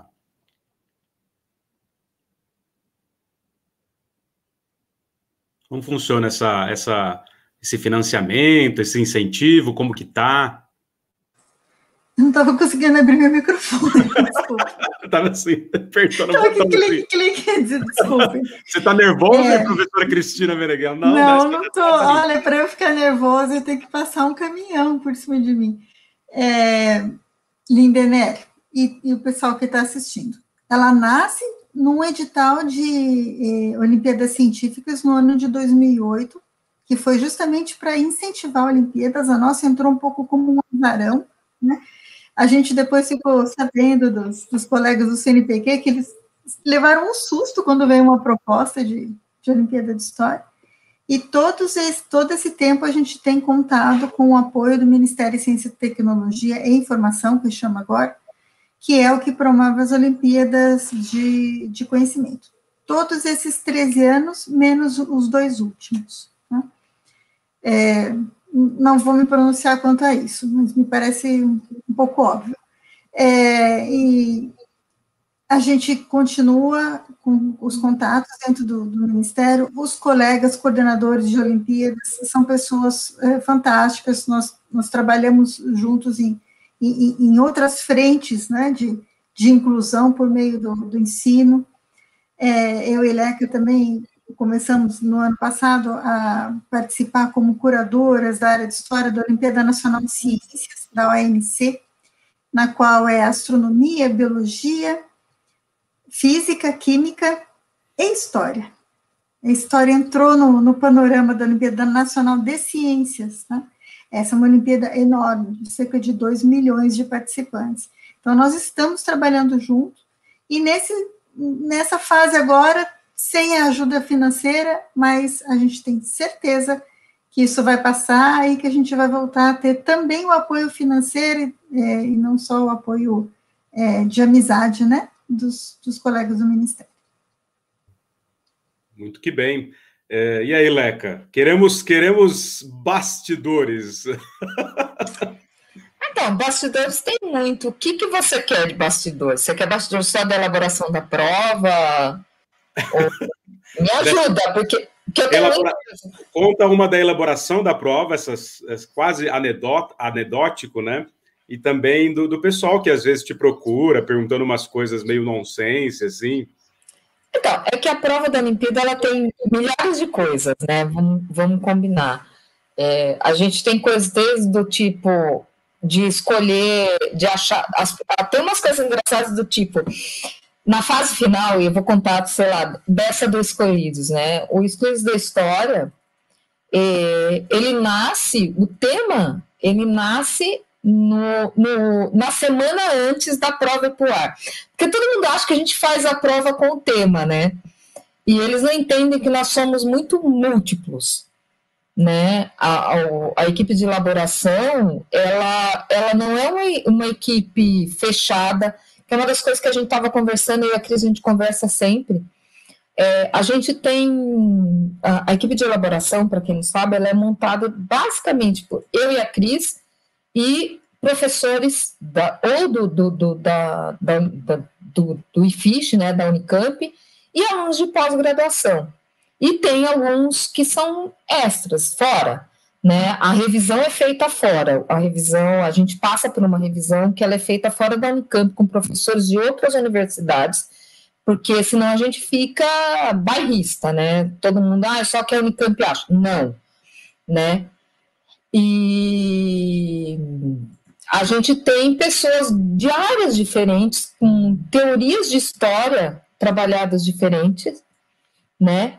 Como funciona essa, essa, esse financiamento, esse incentivo, como que tá? Não estava conseguindo abrir meu microfone, desculpa. Estava assim, apertando o botão. Clique, clique, desculpa. Você está nervosa, é... professora Cristina Meneghel? Não, não, não estou. Olha, para eu ficar nervosa, eu tenho que passar um caminhão por cima de mim. É, Lindenberg e, e o pessoal que está assistindo. Ela nasce num edital de eh, Olimpíadas Científicas no ano de dois mil e oito, que foi justamente para incentivar Olimpíadas. A nossa entrou um pouco como um azarão, né? A gente depois ficou sabendo dos, dos colegas do C N P Q que eles levaram um susto quando veio uma proposta de, de Olimpíada de História, e todos esse, todo esse tempo a gente tem contado com o apoio do Ministério de Ciência e Tecnologia e Informação, que chama agora, que é o que promove as Olimpíadas de, de Conhecimento. Todos esses treze anos, menos os dois últimos. Né? É, não vou me pronunciar quanto a isso, mas me parece um, um pouco óbvio. É, e a gente continua com os contatos dentro do, do Ministério. Os colegas coordenadores de Olimpíadas são pessoas é, fantásticas, nós, nós trabalhamos juntos em Em, em outras frentes, né, de, de inclusão por meio do, do ensino. é, eu e Leca também começamos no ano passado a participar como curadoras da área de História da Olimpíada Nacional de Ciências, da O N C, na qual é Astronomia, Biologia, Física, Química e História. A História entrou no, no panorama da Olimpíada Nacional de Ciências, né? Essa é uma Olimpíada enorme, de cerca de dois milhões de participantes. Então, nós estamos trabalhando juntos, e nesse, nessa fase agora, sem a ajuda financeira, mas a gente tem certeza que isso vai passar e que a gente vai voltar a ter também o apoio financeiro, é, e não só o apoio é, de amizade, né, dos, dos colegas do Ministério. Muito que bem. É, e aí, Leca? Queremos, queremos bastidores. Então, bastidores tem muito. O que, que você quer de bastidores? Você quer bastidores só da elaboração da prova? Ou... Me ajuda, porque, porque eu tenho Elabora... muito... Conta uma da elaboração da prova, essas, essas quase anedot... anedótico, né? E também do, do pessoal que às vezes te procura, perguntando umas coisas meio nonsense, assim. Então, é que a prova da Olimpíada ela tem milhares de coisas, né? Vamos, vamos combinar. É, a gente tem coisas desde do tipo de escolher, de achar. As, tem umas coisas engraçadas do tipo. Na fase final, e eu vou contar, sei lá, dessa do Escolhidos, né? O Escolhidos da História, é, ele nasce, o tema, ele nasce no, no, na semana antes da prova ir pro ar. Porque todo mundo acha que a gente faz a prova com o tema, né? E eles não entendem que nós somos muito múltiplos, né? A, a, a equipe de elaboração, ela, ela não é uma, uma equipe fechada, que é uma das coisas que a gente estava conversando, e a Cris, a gente conversa sempre. É, a gente tem... A, a equipe de elaboração, para quem não sabe, ela é montada basicamente por eu e a Cris e professores da, ou do, do, do, da, da, da, do, do I F I S, né, da Unicamp, e alunos de pós-graduação. E tem alguns que são extras, fora. Né? A revisão é feita fora, a revisão, a gente passa por uma revisão que ela é feita fora da Unicamp, com professores de outras universidades, porque senão a gente fica bairrista, né? Todo mundo, ah, só que a Unicamp acha. Não, né? E a gente tem pessoas de áreas diferentes, com teorias de história trabalhadas diferentes, né?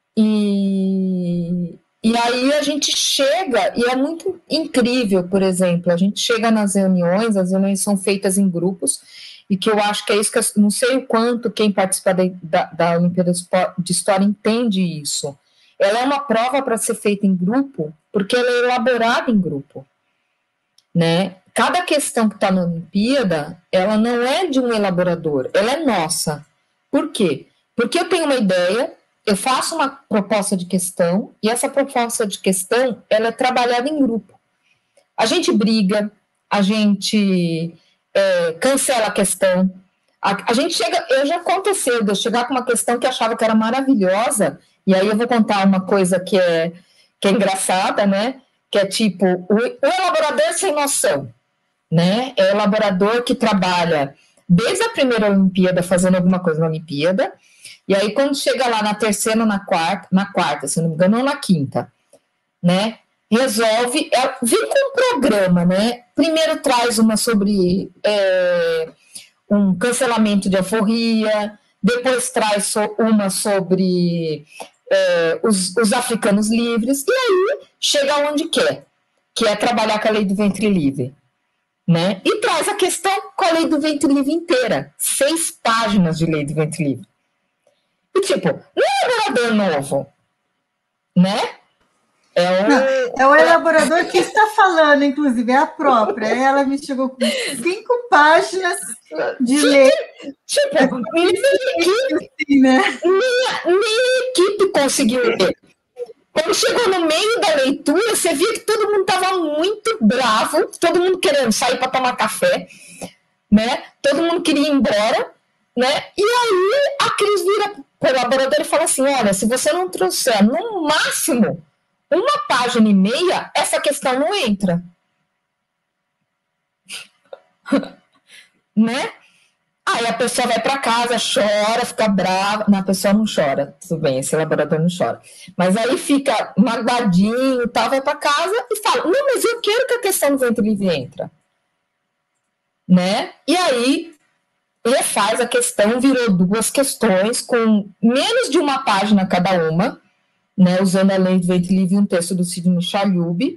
E... E aí a gente chega, e é muito incrível, por exemplo, a gente chega nas reuniões, as reuniões são feitas em grupos, e que eu acho que é isso que eu não sei o quanto quem participa da, da, da Olimpíada de História entende isso. Ela é uma prova para ser feita em grupo, porque ela é elaborada em grupo, né? Cada questão que está na Olimpíada, ela não é de um elaborador, ela é nossa. Por quê? Porque eu tenho uma ideia, eu faço uma proposta de questão, e essa proposta de questão, ela é trabalhada em grupo. A gente briga, a gente é, cancela a questão, a, a gente chega, eu já aconteceu de eu chegar com uma questão que achava que era maravilhosa, e aí eu vou contar uma coisa que é, que é engraçada, né, que é tipo, o, o elaborador sem noção, né, é o elaborador que trabalha desde a primeira Olimpíada fazendo alguma coisa na Olimpíada. E aí, quando chega lá na terceira ou na quarta, na quarta, se não me engano, ou na quinta, né, resolve, é, vem com um programa, né, primeiro traz uma sobre é, um cancelamento de alforria, depois traz so, uma sobre é, os, os africanos livres, e aí chega onde quer, que é trabalhar com a lei do ventre livre, né, e traz a questão com a lei do ventre livre inteira, seis páginas de lei do ventre livre. E, tipo, não é elaborador novo, né? É o, não, é o elaborador que está falando, inclusive, é a própria. Ela me chegou com cinco páginas de lei. Tipo, minha equipe, assim, né? minha, minha equipe conseguiu ler. Quando chegou no meio da leitura, você via que todo mundo estava muito bravo, todo mundo querendo sair para tomar café, né? Todo mundo queria ir embora, né? E aí a Cris vira para o elaborador e fala assim: olha, se você não trouxer no máximo uma página e meia, essa questão não entra. Né? Aí a pessoa vai para casa, chora, fica brava. Não, a pessoa não chora, tudo bem, esse laborador não chora. Mas aí fica magoadinho e tal, vai para casa e fala, não, mas eu quero que a questão do ventre livre entre. Né? E aí refaz a questão, virou duas questões com menos de uma página cada uma, né, usando a lei do ventre livre e um texto do Sidney Chalhoub,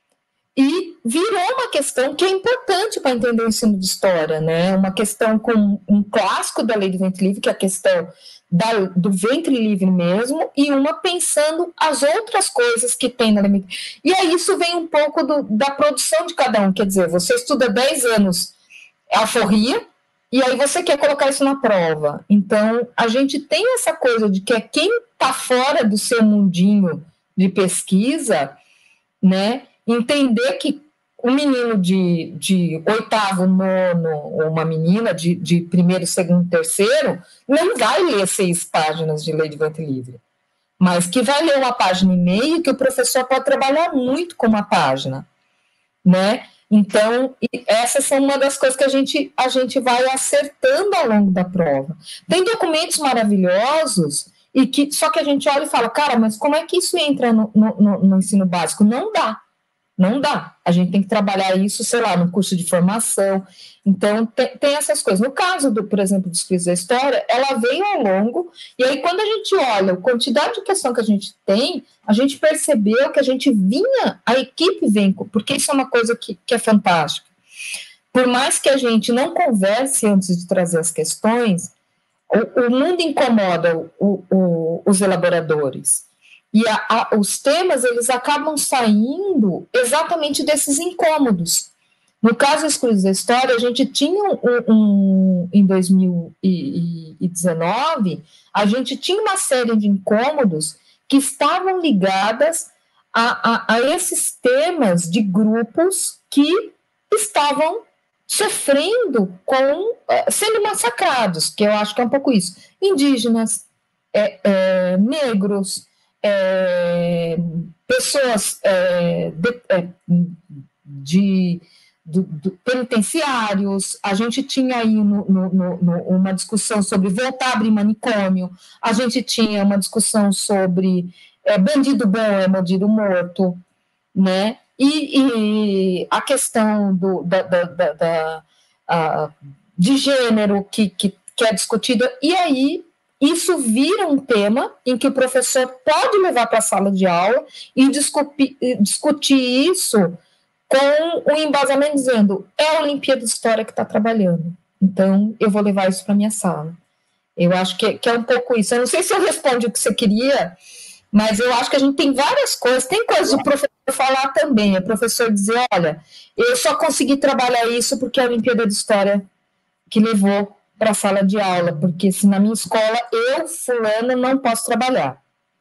e virou uma questão que é importante para entender o ensino de história, né? Uma questão com um clássico da lei do ventre livre, que é a questão da, do ventre livre mesmo, e uma pensando as outras coisas que tem na lei. E aí isso vem um pouco do, da produção de cada um, quer dizer, você estuda dez anos alforria, e aí você quer colocar isso na prova. Então, a gente tem essa coisa de que é quem está fora do seu mundinho de pesquisa, né, entender que um menino de, de oitavo, nono, ou uma menina de, de primeiro, segundo, terceiro, não vai ler seis páginas de lei de ventre livre, mas que vai ler uma página e meia, que o professor pode trabalhar muito com uma página, né? Então, essas são uma das coisas que a gente, a gente vai acertando ao longo da prova. Tem documentos maravilhosos, e que, só que a gente olha e fala, cara, mas como é que isso entra no, no, no ensino básico? Não dá. Não dá. A gente tem que trabalhar isso, sei lá, no curso de formação. Então, tem, tem essas coisas. No caso, do, por exemplo, dos quiz da história, ela veio ao longo, e aí quando a gente olha a quantidade de questão que a gente tem, a gente percebeu que a gente vinha, a equipe vem, porque isso é uma coisa que, que é fantástica. Por mais que a gente não converse antes de trazer as questões, o, o mundo incomoda o, o, os elaboradores. E a, a, os temas, eles acabam saindo exatamente desses incômodos. No caso dos quiz da história, a gente tinha um, um, em dois mil e dezenove, a gente tinha uma série de incômodos que estavam ligadas a, a, a esses temas de grupos que estavam sofrendo com, sendo massacrados, que eu acho que é um pouco isso. Indígenas, é, é, negros, É, pessoas é, de, é, de, de, de penitenciários, a gente tinha aí no, no, no, uma discussão sobre voltar a abrir manicômio, a gente tinha uma discussão sobre é, bandido bom é bandido morto, né? E, e a questão do, da, da, da, da, a, de gênero que, que, que é discutida, e aí isso vira um tema em que o professor pode levar para a sala de aula e discutir, discutir isso com um embasamento dizendo, é a Olimpíada de História que está trabalhando, então eu vou levar isso para a minha sala. Eu acho que, que é um pouco isso. Eu não sei se eu respondo o que você queria, mas eu acho que a gente tem várias coisas, tem coisas do professor falar também, o professor dizer, olha, eu só consegui trabalhar isso porque é a Olimpíada de História que levou para a sala de aula, porque se na minha escola eu, fulana, não posso trabalhar.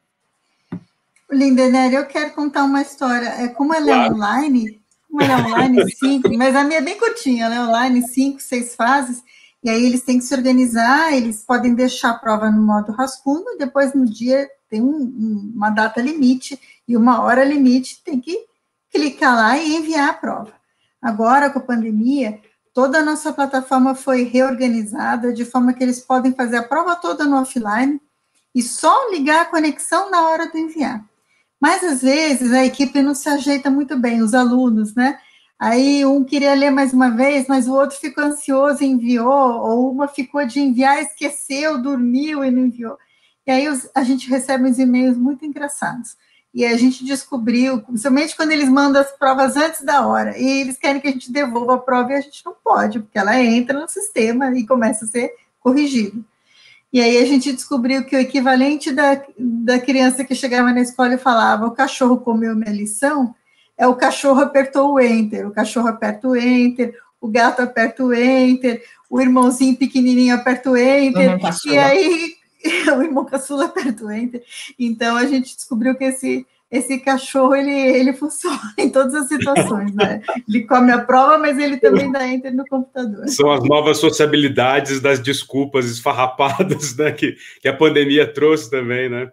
Lindeneri, eu quero contar uma história. É, como ela claro. é online, como ela é online, cinco, mas a minha é bem curtinha, ela é online, cinco, seis fases, e aí eles têm que se organizar, eles podem deixar a prova no modo rascunho, e depois no dia tem um, uma data limite e uma hora limite, tem que clicar lá e enviar a prova. Agora, com a pandemia, toda a nossa plataforma foi reorganizada, de forma que eles podem fazer a prova toda no offline e só ligar a conexão na hora do enviar. Mas, às vezes, a equipe não se ajeita muito bem, os alunos, né? Aí um queria ler mais uma vez, mas o outro ficou ansioso e enviou, ou uma ficou de enviar, esqueceu, dormiu e não enviou. E aí os, a gente recebe uns e-mails muito engraçados. E a gente descobriu, principalmente quando eles mandam as provas antes da hora, e eles querem que a gente devolva a prova e a gente não pode, porque ela entra no sistema e começa a ser corrigida. E aí a gente descobriu que o equivalente da, da criança que chegava na escola e falava, o cachorro comeu minha lição, é o cachorro apertou o enter, o cachorro aperta o enter, o gato aperta o enter, o irmãozinho pequenininho aperta o enter, e aí o irmão caçula aperta o enter. Então, a gente descobriu que esse, esse cachorro, ele, ele funciona em todas as situações, né? Ele come a prova, mas ele também dá enter no computador. São as novas sociabilidades das desculpas esfarrapadas, né, que, que a pandemia trouxe também, né?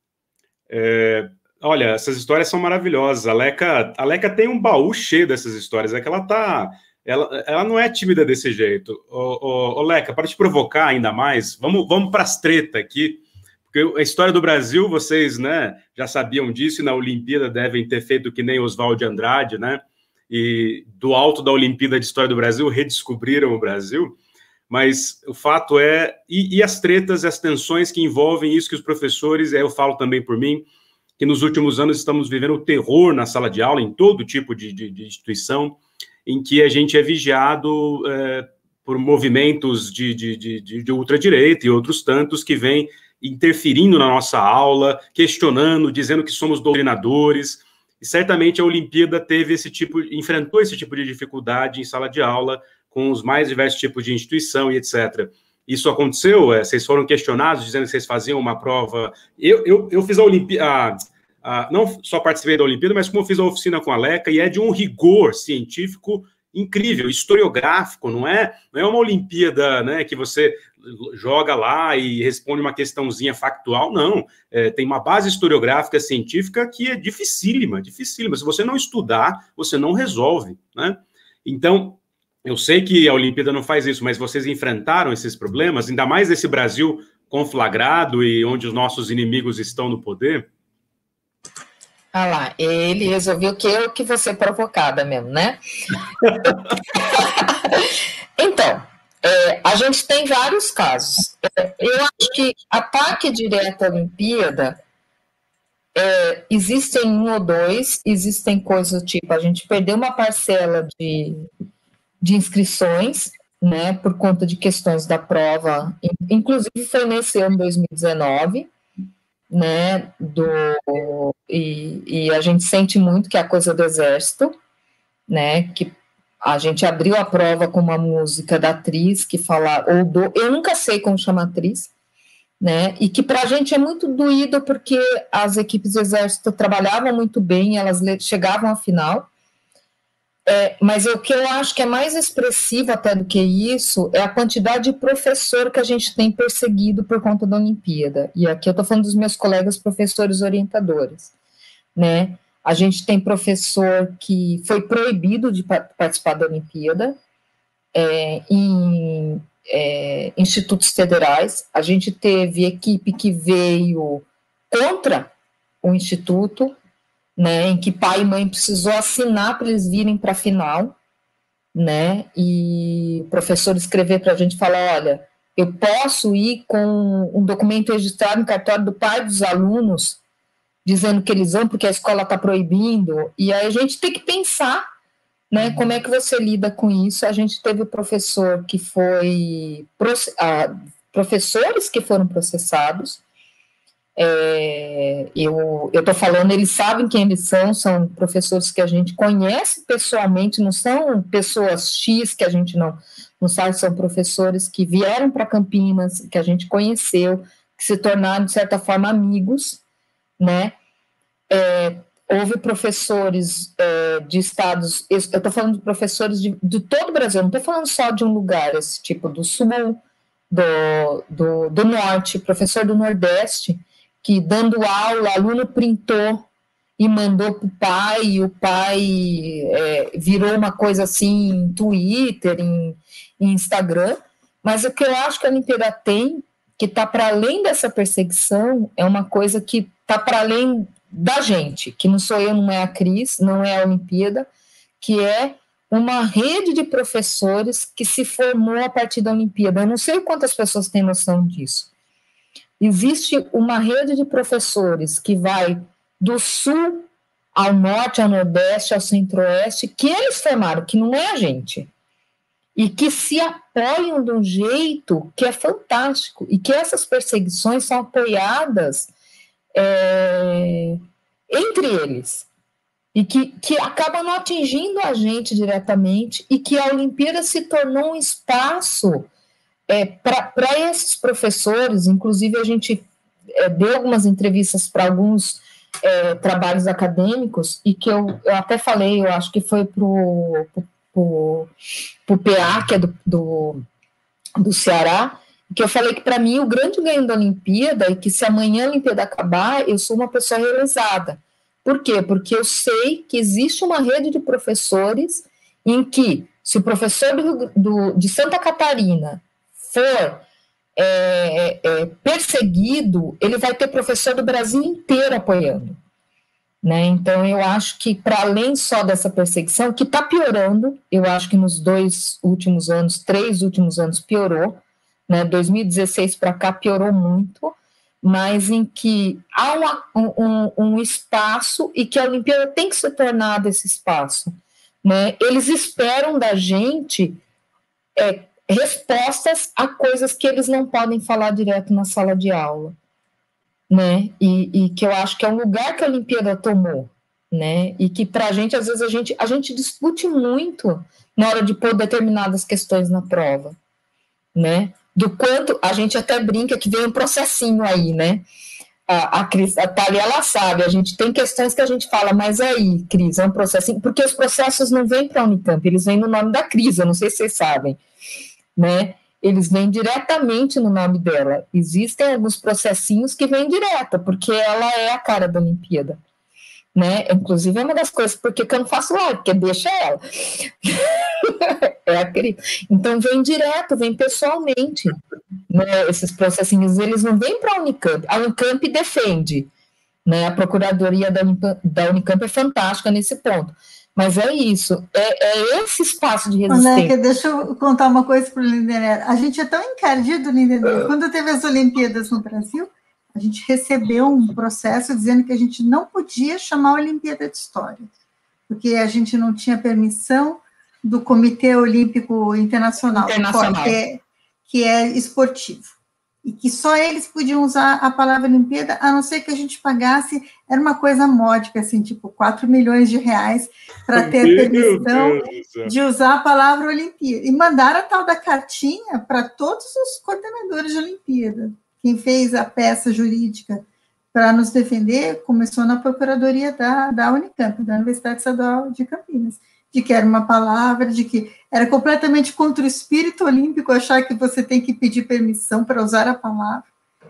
É, olha, essas histórias são maravilhosas. A Leca, a Leca tem um baú cheio dessas histórias, é que ela está ela, ela não é tímida desse jeito. Ô, ô, ô Leca, para te provocar ainda mais, vamos, vamos para as tretas aqui, porque a história do Brasil, vocês, né, já sabiam disso, e na Olimpíada devem ter feito que nem Oswald de Andrade, né, e do alto da Olimpíada de História do Brasil, redescobriram o Brasil, mas o fato é, e, e as tretas, as tensões que envolvem isso que os professores, eu falo também por mim, que nos últimos anos estamos vivendo o terror na sala de aula, em todo tipo de, de, de instituição, em que a gente é vigiado é, por movimentos de, de, de, de ultradireita e outros tantos que vêm interferindo na nossa aula, questionando, dizendo que somos doutrinadores, e certamente a Olimpíada teve esse tipo, enfrentou esse tipo de dificuldade em sala de aula, com os mais diversos tipos de instituição e etcétera. Isso aconteceu? É, vocês foram questionados, dizendo que vocês faziam uma prova... Eu, eu, eu fiz a Olimpíada... não só participei da Olimpíada, mas como eu fiz a oficina com a Leca, e é de um rigor científico incrível, historiográfico, não é, não é uma Olimpíada, né, que você joga lá e responde uma questãozinha factual, não. É, tem uma base historiográfica científica que é dificílima, dificílima. Se você não estudar, você não resolve, né? Então, eu sei que a Olimpíada não faz isso, mas vocês enfrentaram esses problemas, ainda mais nesse Brasil conflagrado e onde os nossos inimigos estão no poder? Ah lá, ele resolveu que eu que vou ser provocada mesmo, né? Então, é, a gente tem vários casos. É, eu acho que ataque direto à Olimpíada, é, existem um ou dois, existem coisas do tipo, a gente perdeu uma parcela de, de inscrições, né, por conta de questões da prova, inclusive foi nesse ano dois mil e dezenove, né, do, e, e a gente sente muito que é a coisa do Exército, né, que a gente abriu a prova com uma música da atriz que fala, ou do, eu nunca sei como chama a atriz, né, e que para a gente é muito doído porque as equipes do Exército trabalhavam muito bem, elas chegavam à final, é, mas o que eu acho que é mais expressivo até do que isso é a quantidade de professor que a gente tem perseguido por conta da Olimpíada, e aqui eu estou falando dos meus colegas professores orientadores, né, a gente tem professor que foi proibido de participar da Olimpíada, é, em é, institutos federais, a gente teve equipe que veio contra o instituto, né, em que pai e mãe precisou assinar para eles virem para a final, né, e o professor escrever para a gente falar, olha, eu posso ir com um documento registrado no cartório do pai dos alunos, dizendo que eles vão porque a escola está proibindo, e aí a gente tem que pensar, né, como é que você lida com isso. A gente teve professor que foi, professores que foram processados, é, eu estou falando, eles sabem quem eles são, são professores que a gente conhece pessoalmente, não são pessoas X que a gente não, não sabe, são professores que vieram para Campinas, que a gente conheceu, que se tornaram, de certa forma, amigos, né, é, houve professores é, de estados, eu estou falando de professores de, de todo o Brasil, não estou falando só de um lugar, esse tipo, do sul, do, do, do norte, professor do nordeste, que dando aula, aluno printou e mandou para o pai, e o pai é, virou uma coisa assim em Twitter, em, em Instagram, mas o que eu acho que a Olimpíada tem, que está para além dessa perseguição, é uma coisa que está para além da gente, que não sou eu, não é a Cris, não é a Olimpíada, que é uma rede de professores que se formou a partir da Olimpíada. Eu não sei quantas pessoas têm noção disso. Existe uma rede de professores que vai do sul ao norte, ao nordeste, ao centro-oeste, que eles formaram, que não é a gente, e que se apoiam de um jeito que é fantástico, e que essas perseguições são apoiadas é, entre eles, e que, que acabam não atingindo a gente diretamente, e que a Olimpíada se tornou um espaço é, para esses professores. Inclusive a gente é, deu algumas entrevistas para alguns é, trabalhos acadêmicos, e que eu, eu até falei, eu acho que foi para o P A, que é do, do, do Ceará, que eu falei que para mim o grande ganho da Olimpíada é que se amanhã a Olimpíada acabar, eu sou uma pessoa realizada. Por quê? Porque eu sei que existe uma rede de professores em que Se o professor do, do, de Santa Catarina for é, é, perseguido, ele vai ter professor do Brasil inteiro apoiando. Né? Então, eu acho que, para além só dessa perseguição, que está piorando, eu acho que nos dois últimos anos, três últimos anos, piorou, né? dois mil e dezesseis para cá piorou muito, mas em que há uma, um, um espaço e que a Olimpíada tem que se tornar desse espaço. Né? Eles esperam da gente é, respostas a coisas que eles não podem falar direto na sala de aula. Né? E, e que eu acho que é um lugar que a Olimpíada tomou, né? E que para a gente, às vezes, a gente, a gente discute muito na hora de pôr determinadas questões na prova, né? Do quanto, a gente até brinca que vem um processinho aí, né? A, a Cris, a Thalia, ela sabe, a gente tem questões que a gente fala, mas aí, Cris, é um processinho, porque os processos não vêm para a Unicamp, eles vêm no nome da Cris, eu não sei se vocês sabem, né? Eles vêm diretamente no nome dela. Existem alguns processinhos que vêm direto, porque ela é a cara da Olimpíada. Né? Inclusive, é uma das coisas porque que eu não faço live, porque deixa ela. É aquele... Então, vem direto, vem pessoalmente. Né? Esses processinhos, eles não vêm para a Unicamp. A Unicamp defende. Né? A Procuradoria da Unicamp, da Unicamp é fantástica nesse ponto. Mas é isso, é, é esse espaço de resistência. Neca, deixa eu contar uma coisa para o Lindenberg. A gente é tão encardido, Lindenberg. Quando teve as Olimpíadas no Brasil, a gente recebeu um processo dizendo que a gente não podia chamar a Olimpíada de História, porque a gente não tinha permissão do Comitê Olímpico Internacional, Internacional. Que, é, que é esportivo. E que só eles podiam usar a palavra Olimpíada, a não ser que a gente pagasse, era uma coisa módica, assim, tipo, quatro milhões de reais para ter a permissão de usar a palavra Olimpíada. E mandaram a tal da cartinha para todos os coordenadores de Olimpíada. Quem fez a peça jurídica para nos defender começou na Procuradoria da, da Unicamp, da Universidade Estadual de Campinas, de que era uma palavra, de que era completamente contra o espírito olímpico achar que você tem que pedir permissão para usar a palavra.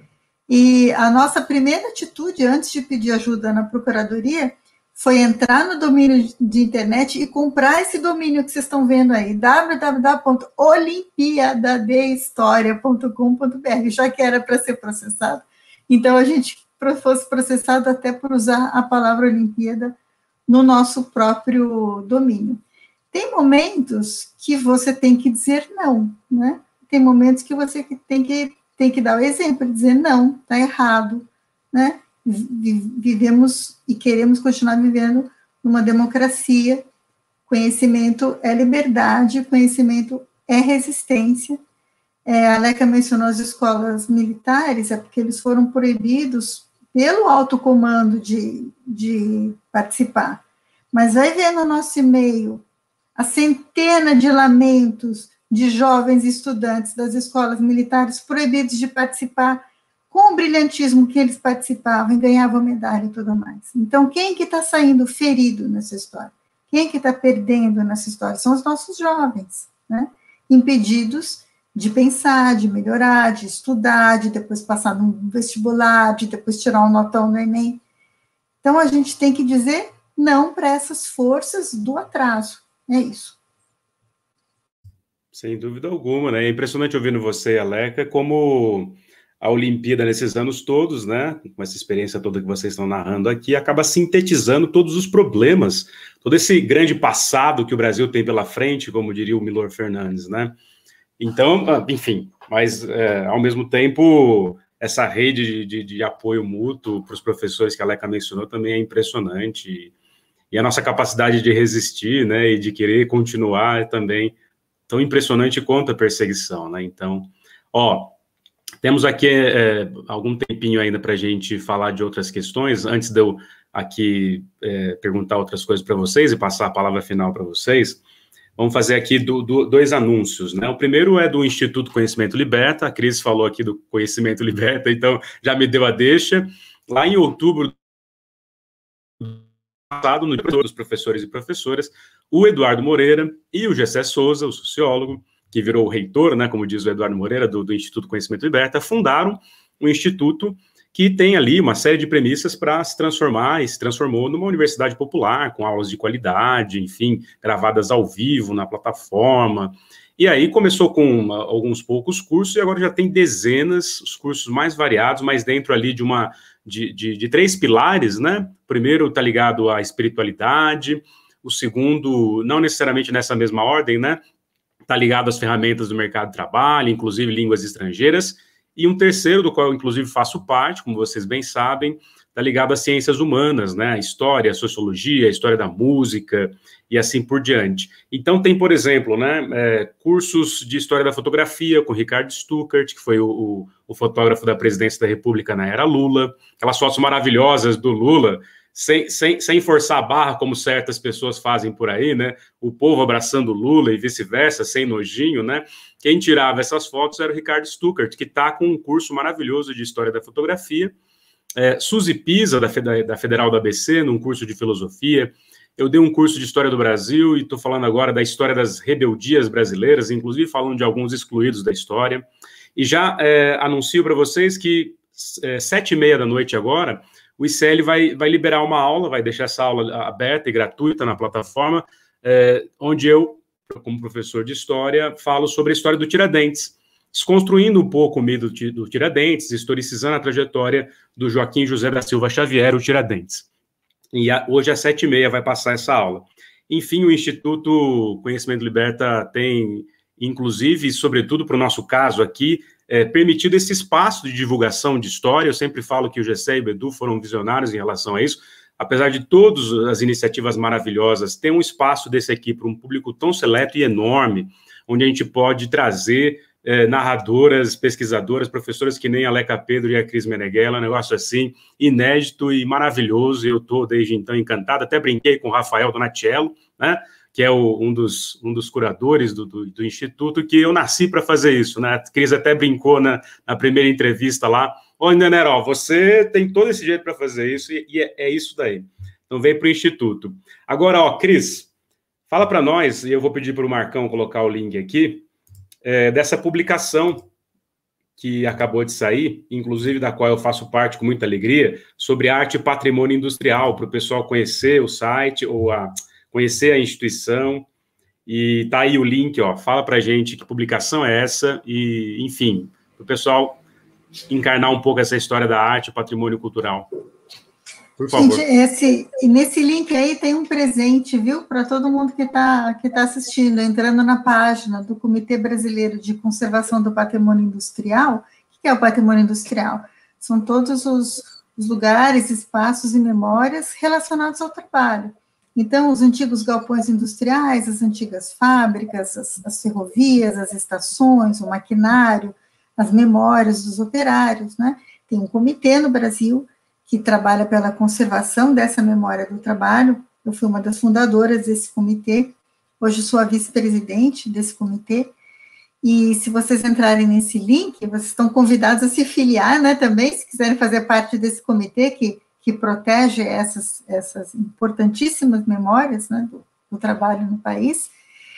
E a nossa primeira atitude, antes de pedir ajuda na Procuradoria, foi entrar no domínio de internet e comprar esse domínio que vocês estão vendo aí, w w w ponto olimpiada de história ponto com ponto b r, já que era para ser processado. Então, a gente fosse processado até por usar a palavra Olimpíada no nosso próprio domínio. Tem momentos que você tem que dizer não, né? Tem momentos que você tem que, tem que dar o exemplo, dizer não, está errado, né? Vivemos e queremos continuar vivendo numa democracia, conhecimento é liberdade, conhecimento é resistência. É, a Leca mencionou as escolas militares, é porque eles foram proibidos pelo alto comando de, de participar. Mas vai ver no nosso e-mail a centena de lamentos de jovens estudantes das escolas militares proibidos de participar com o brilhantismo que eles participavam e ganhavam medalha e tudo mais. Então, quem que está saindo ferido nessa história? Quem que está perdendo nessa história? São os nossos jovens, né? Impedidos de pensar, de melhorar, de estudar, de depois passar no vestibular, de depois tirar um notão no Enem. Então, a gente tem que dizer não para essas forças do atraso. É isso. Sem dúvida alguma, né? É impressionante ouvindo você, Aleca, como a Olimpíada nesses anos todos, né, com essa experiência toda que vocês estão narrando aqui, acaba sintetizando todos os problemas, todo esse grande passado que o Brasil tem pela frente, como diria o Milor Fernandes, né? Então, enfim, mas é, ao mesmo tempo, essa rede de, de, de apoio mútuo para os professores que a Aleca mencionou também é impressionante, e, e a nossa capacidade de resistir, né, e de querer continuar é também tão impressionante quanto a perseguição, né? Então, ó, temos aqui é, algum tempinho ainda para a gente falar de outras questões, antes de eu aqui é, perguntar outras coisas para vocês e passar a palavra final para vocês. Vamos fazer aqui do, do, dois anúncios, né? O primeiro é do Instituto Conhecimento Liberta, a Cris falou aqui do Conhecimento Liberta, então já me deu a deixa. Lá em outubro passado, no dia dos professores e professoras, o Eduardo Moreira e o Gessé Souza, o sociólogo, que virou o reitor, né, como diz o Eduardo Moreira, do, do Instituto Conhecimento Liberta, fundaram um instituto que tem ali uma série de premissas para se transformar, e se transformou numa universidade popular, com aulas de qualidade, enfim, gravadas ao vivo na plataforma. E aí começou com uma, alguns poucos cursos, e agora já tem dezenas, os cursos mais variados, mas dentro ali de uma de, de, de três pilares, né? O primeiro está ligado à espiritualidade, o segundo, não necessariamente nessa mesma ordem, né? Está ligado às ferramentas do mercado de trabalho, inclusive línguas estrangeiras, e um terceiro, do qual eu, inclusive, faço parte, como vocês bem sabem, está ligado às ciências humanas, né? A história, a sociologia, a história da música e assim por diante. Então, tem, por exemplo, né, é, cursos de história da fotografia com Ricardo Stuckert, que foi o, o, o fotógrafo da presidência da República na era Lula, aquelas fotos maravilhosas do Lula, sem, sem, sem forçar a barra, como certas pessoas fazem por aí, né? O povo abraçando Lula e vice-versa, sem nojinho, né? Quem tirava essas fotos era o Ricardo Stuckert, que está com um curso maravilhoso de história da fotografia. É, Suzy Pisa, da, da Federal da A B C, num curso de filosofia. Eu dei um curso de história do Brasil e estou falando agora da história das rebeldias brasileiras, inclusive falando de alguns excluídos da história. E já é, anuncio para vocês que é, sete e meia da noite agora, o I C L vai, vai liberar uma aula, vai deixar essa aula aberta e gratuita na plataforma, é, onde eu, como professor de história, falo sobre a história do Tiradentes, desconstruindo um pouco o mito do Tiradentes, historicizando a trajetória do Joaquim José da Silva Xavier, o Tiradentes. E a, hoje às sete e meia vai passar essa aula. Enfim, o Instituto Conhecimento Liberta tem, inclusive, sobretudo para o nosso caso aqui, é, permitido esse espaço de divulgação de história. Eu sempre falo que o G C e o Bedu foram visionários em relação a isso. Apesar de todas as iniciativas maravilhosas, tem um espaço desse aqui para um público tão seleto e enorme, onde a gente pode trazer é, narradoras, pesquisadoras, professoras que nem a Leca Pedro e a Cris Meneghella, um negócio assim, inédito e maravilhoso, e eu estou desde então encantado, até brinquei com o Rafael Donatiello, né, que é o, um, dos, um dos curadores do, do, do Instituto, que eu nasci para fazer isso, né, a Cris até brincou na, na primeira entrevista lá, ô, Nenero, você tem todo esse jeito para fazer isso, e, e é, é isso daí. Então, vem para o Instituto. Agora, ó, Cris, fala para nós, e eu vou pedir para o Marcão colocar o link aqui, é, dessa publicação que acabou de sair, inclusive da qual eu faço parte com muita alegria, sobre arte e patrimônio industrial, para o pessoal conhecer o site, ou a, conhecer a instituição, e tá aí o link, ó, fala para a gente que publicação é essa, e, enfim, para o pessoal encarnar um pouco essa história da arte e patrimônio cultural. Por favor. Gente, esse, nesse link aí tem um presente, viu, para todo mundo que está que tá assistindo, entrando na página do Comitê Brasileiro de Conservação do Patrimônio Industrial. O que é o patrimônio industrial? São todos os, os lugares, espaços e memórias relacionados ao trabalho. Então, os antigos galpões industriais, as antigas fábricas, as, as ferrovias, as estações, o maquinário, as memórias dos operários, né? Tem um comitê no Brasil que trabalha pela conservação dessa memória do trabalho. Eu fui uma das fundadoras desse comitê, hoje sou a vice-presidente desse comitê, e se vocês entrarem nesse link, vocês estão convidados a se filiar, né, também, se quiserem fazer parte desse comitê que, que protege essas, essas importantíssimas memórias, né, do, do trabalho no país.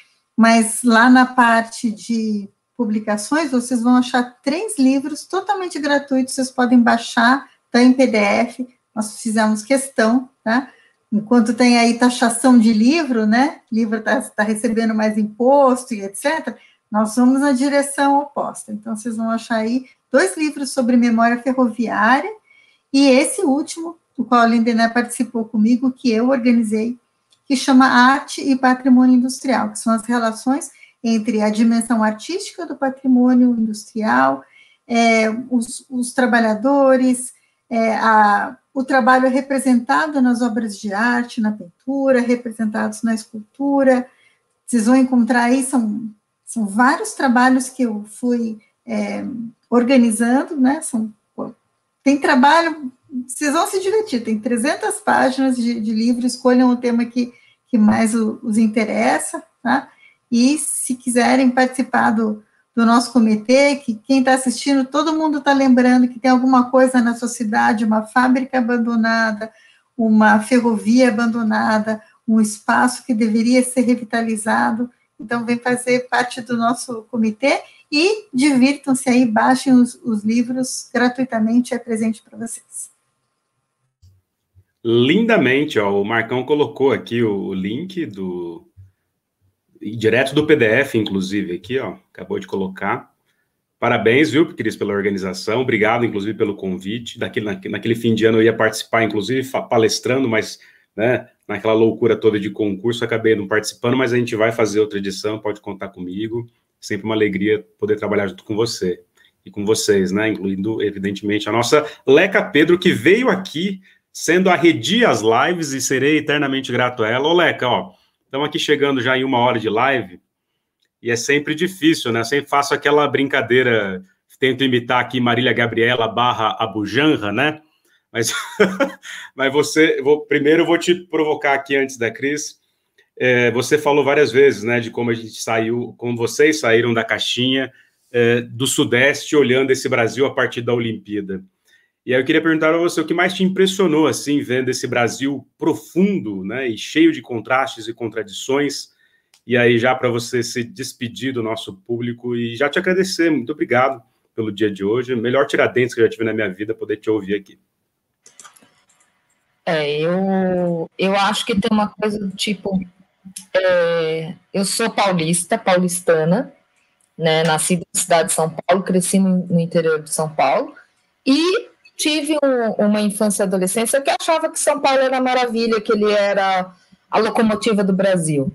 Mas lá na parte de publicações, vocês vão achar três livros totalmente gratuitos, vocês podem baixar, está em P D F, nós fizemos questão, tá? Enquanto tem aí taxação de livro, né? Livro está tá recebendo mais imposto e etcétera, nós vamos na direção oposta. Então, vocês vão achar aí dois livros sobre memória ferroviária e esse último, do qual a Lindené participou comigo, que eu organizei, que chama Arte e Patrimônio Industrial, que são as relações entre a dimensão artística do patrimônio industrial, é, os, os trabalhadores, É, a, o trabalho é representado nas obras de arte, na pintura, representados na escultura. Vocês vão encontrar aí, são, são vários trabalhos que eu fui é, organizando, né? São, tem trabalho, vocês vão se divertir, tem trezentas páginas de, de livro, escolham o tema que, que mais o, os interessa, tá? E se quiserem participar do do nosso comitê, que quem está assistindo, todo mundo está lembrando que tem alguma coisa na sua cidade, uma fábrica abandonada, uma ferrovia abandonada, um espaço que deveria ser revitalizado, então vem fazer parte do nosso comitê, E divirtam-se aí, baixem os, os livros gratuitamente, é presente para vocês. Lindamente, ó, o Marcão colocou aqui o, o link do... direto do P D F, inclusive, aqui, ó, acabou de colocar. Parabéns, viu, Cris, pela organização, obrigado, inclusive, pelo convite. Daquele, naquele fim de ano eu ia participar, inclusive, palestrando, mas, né, naquela loucura toda de concurso, acabei não participando, mas a gente vai fazer outra edição, pode contar comigo. Sempre uma alegria poder trabalhar junto com você e com vocês, né, incluindo, evidentemente, a nossa Leca Pedro, que veio aqui, sendo a Redi as lives, e serei eternamente grato a ela. Ô, Leca, ó, estamos aqui chegando já em uma hora de live, e é sempre difícil, né? Eu sempre faço aquela brincadeira, tento imitar aqui Marília Gabriela barra Abujanra, né? Mas, mas você, vou, primeiro eu vou te provocar aqui antes da Cris. É, você falou várias vezes, né, de como a gente saiu, como vocês saíram da caixinha é, do Sudeste, olhando esse Brasil a partir da Olimpíada. E aí eu queria perguntar a você o que mais te impressionou, assim, vendo esse Brasil profundo, né, e cheio de contrastes e contradições. E aí, já para você se despedir do nosso público e já te agradecer, muito obrigado pelo dia de hoje. Melhor Tiradentes que eu já tive na minha vida, poder te ouvir aqui. É, eu, eu acho que tem uma coisa do tipo, é, eu sou paulista, paulistana, né, nasci na cidade de São Paulo, cresci no, no interior de São Paulo, e tive um, uma infância e adolescência que achava que São Paulo era maravilha, que ele era a locomotiva do Brasil.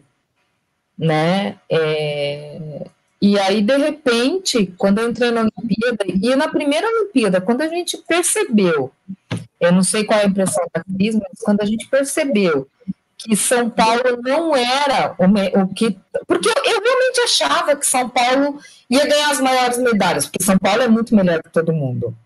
Né? É... E aí, de repente, quando eu entrei na Olimpíada, e na primeira Olimpíada, quando a gente percebeu, eu não sei qual é a impressão da Cris, mas quando a gente percebeu que São Paulo não era o, me... o que... Porque eu, eu realmente achava que São Paulo ia ganhar as maiores medalhas, porque São Paulo é muito melhor que todo mundo.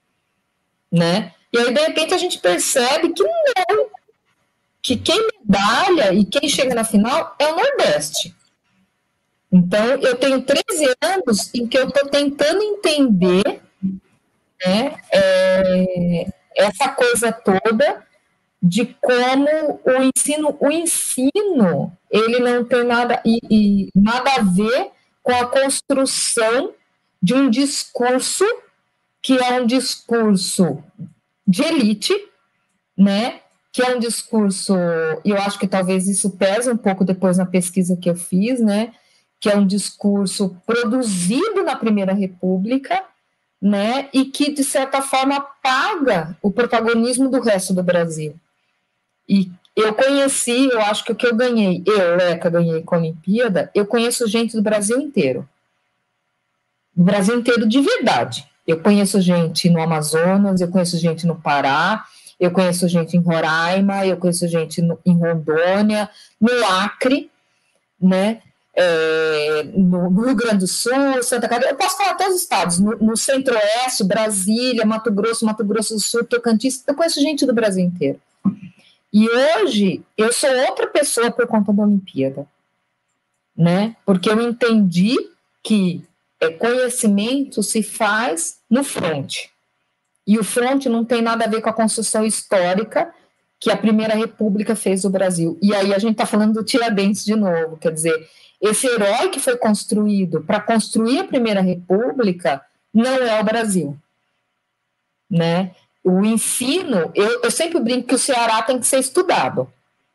Né? E aí, de repente, a gente percebe que não, que quem medalha e quem chega na final é o Nordeste. Então, eu tenho treze anos em que eu estou tentando entender, né, é, essa coisa toda de como o ensino, o ensino, ele não tem nada, e, e nada a ver com a construção de um discurso que é um discurso de elite, né, que é um discurso, e eu acho que talvez isso pese um pouco depois na pesquisa que eu fiz, né, que é um discurso produzido na Primeira República, né, e que, de certa forma, apaga o protagonismo do resto do Brasil. E eu conheci, eu acho que o que eu ganhei, eu, Leca, ganhei com a Olimpíada, eu conheço gente do Brasil inteiro. Do Brasil inteiro de verdade. Eu conheço gente no Amazonas, eu conheço gente no Pará, eu conheço gente em Roraima, eu conheço gente no, em Rondônia, no Acre, né, é, no, no Rio Grande do Sul, Santa Catarina, eu posso falar todos os estados, no, no Centro-Oeste, Brasília, Mato Grosso, Mato Grosso do Sul, Tocantins, eu conheço gente do Brasil inteiro. E hoje eu sou outra pessoa por conta da Olimpíada, né, porque eu entendi que é, conhecimento se faz no fronte. E o fronte não tem nada a ver com a construção histórica que a Primeira República fez do Brasil. E aí a gente está falando do Tiradentes de novo, quer dizer, esse herói que foi construído para construir a Primeira República não é o Brasil, né? O ensino, eu, eu sempre brinco que o Ceará tem que ser estudado,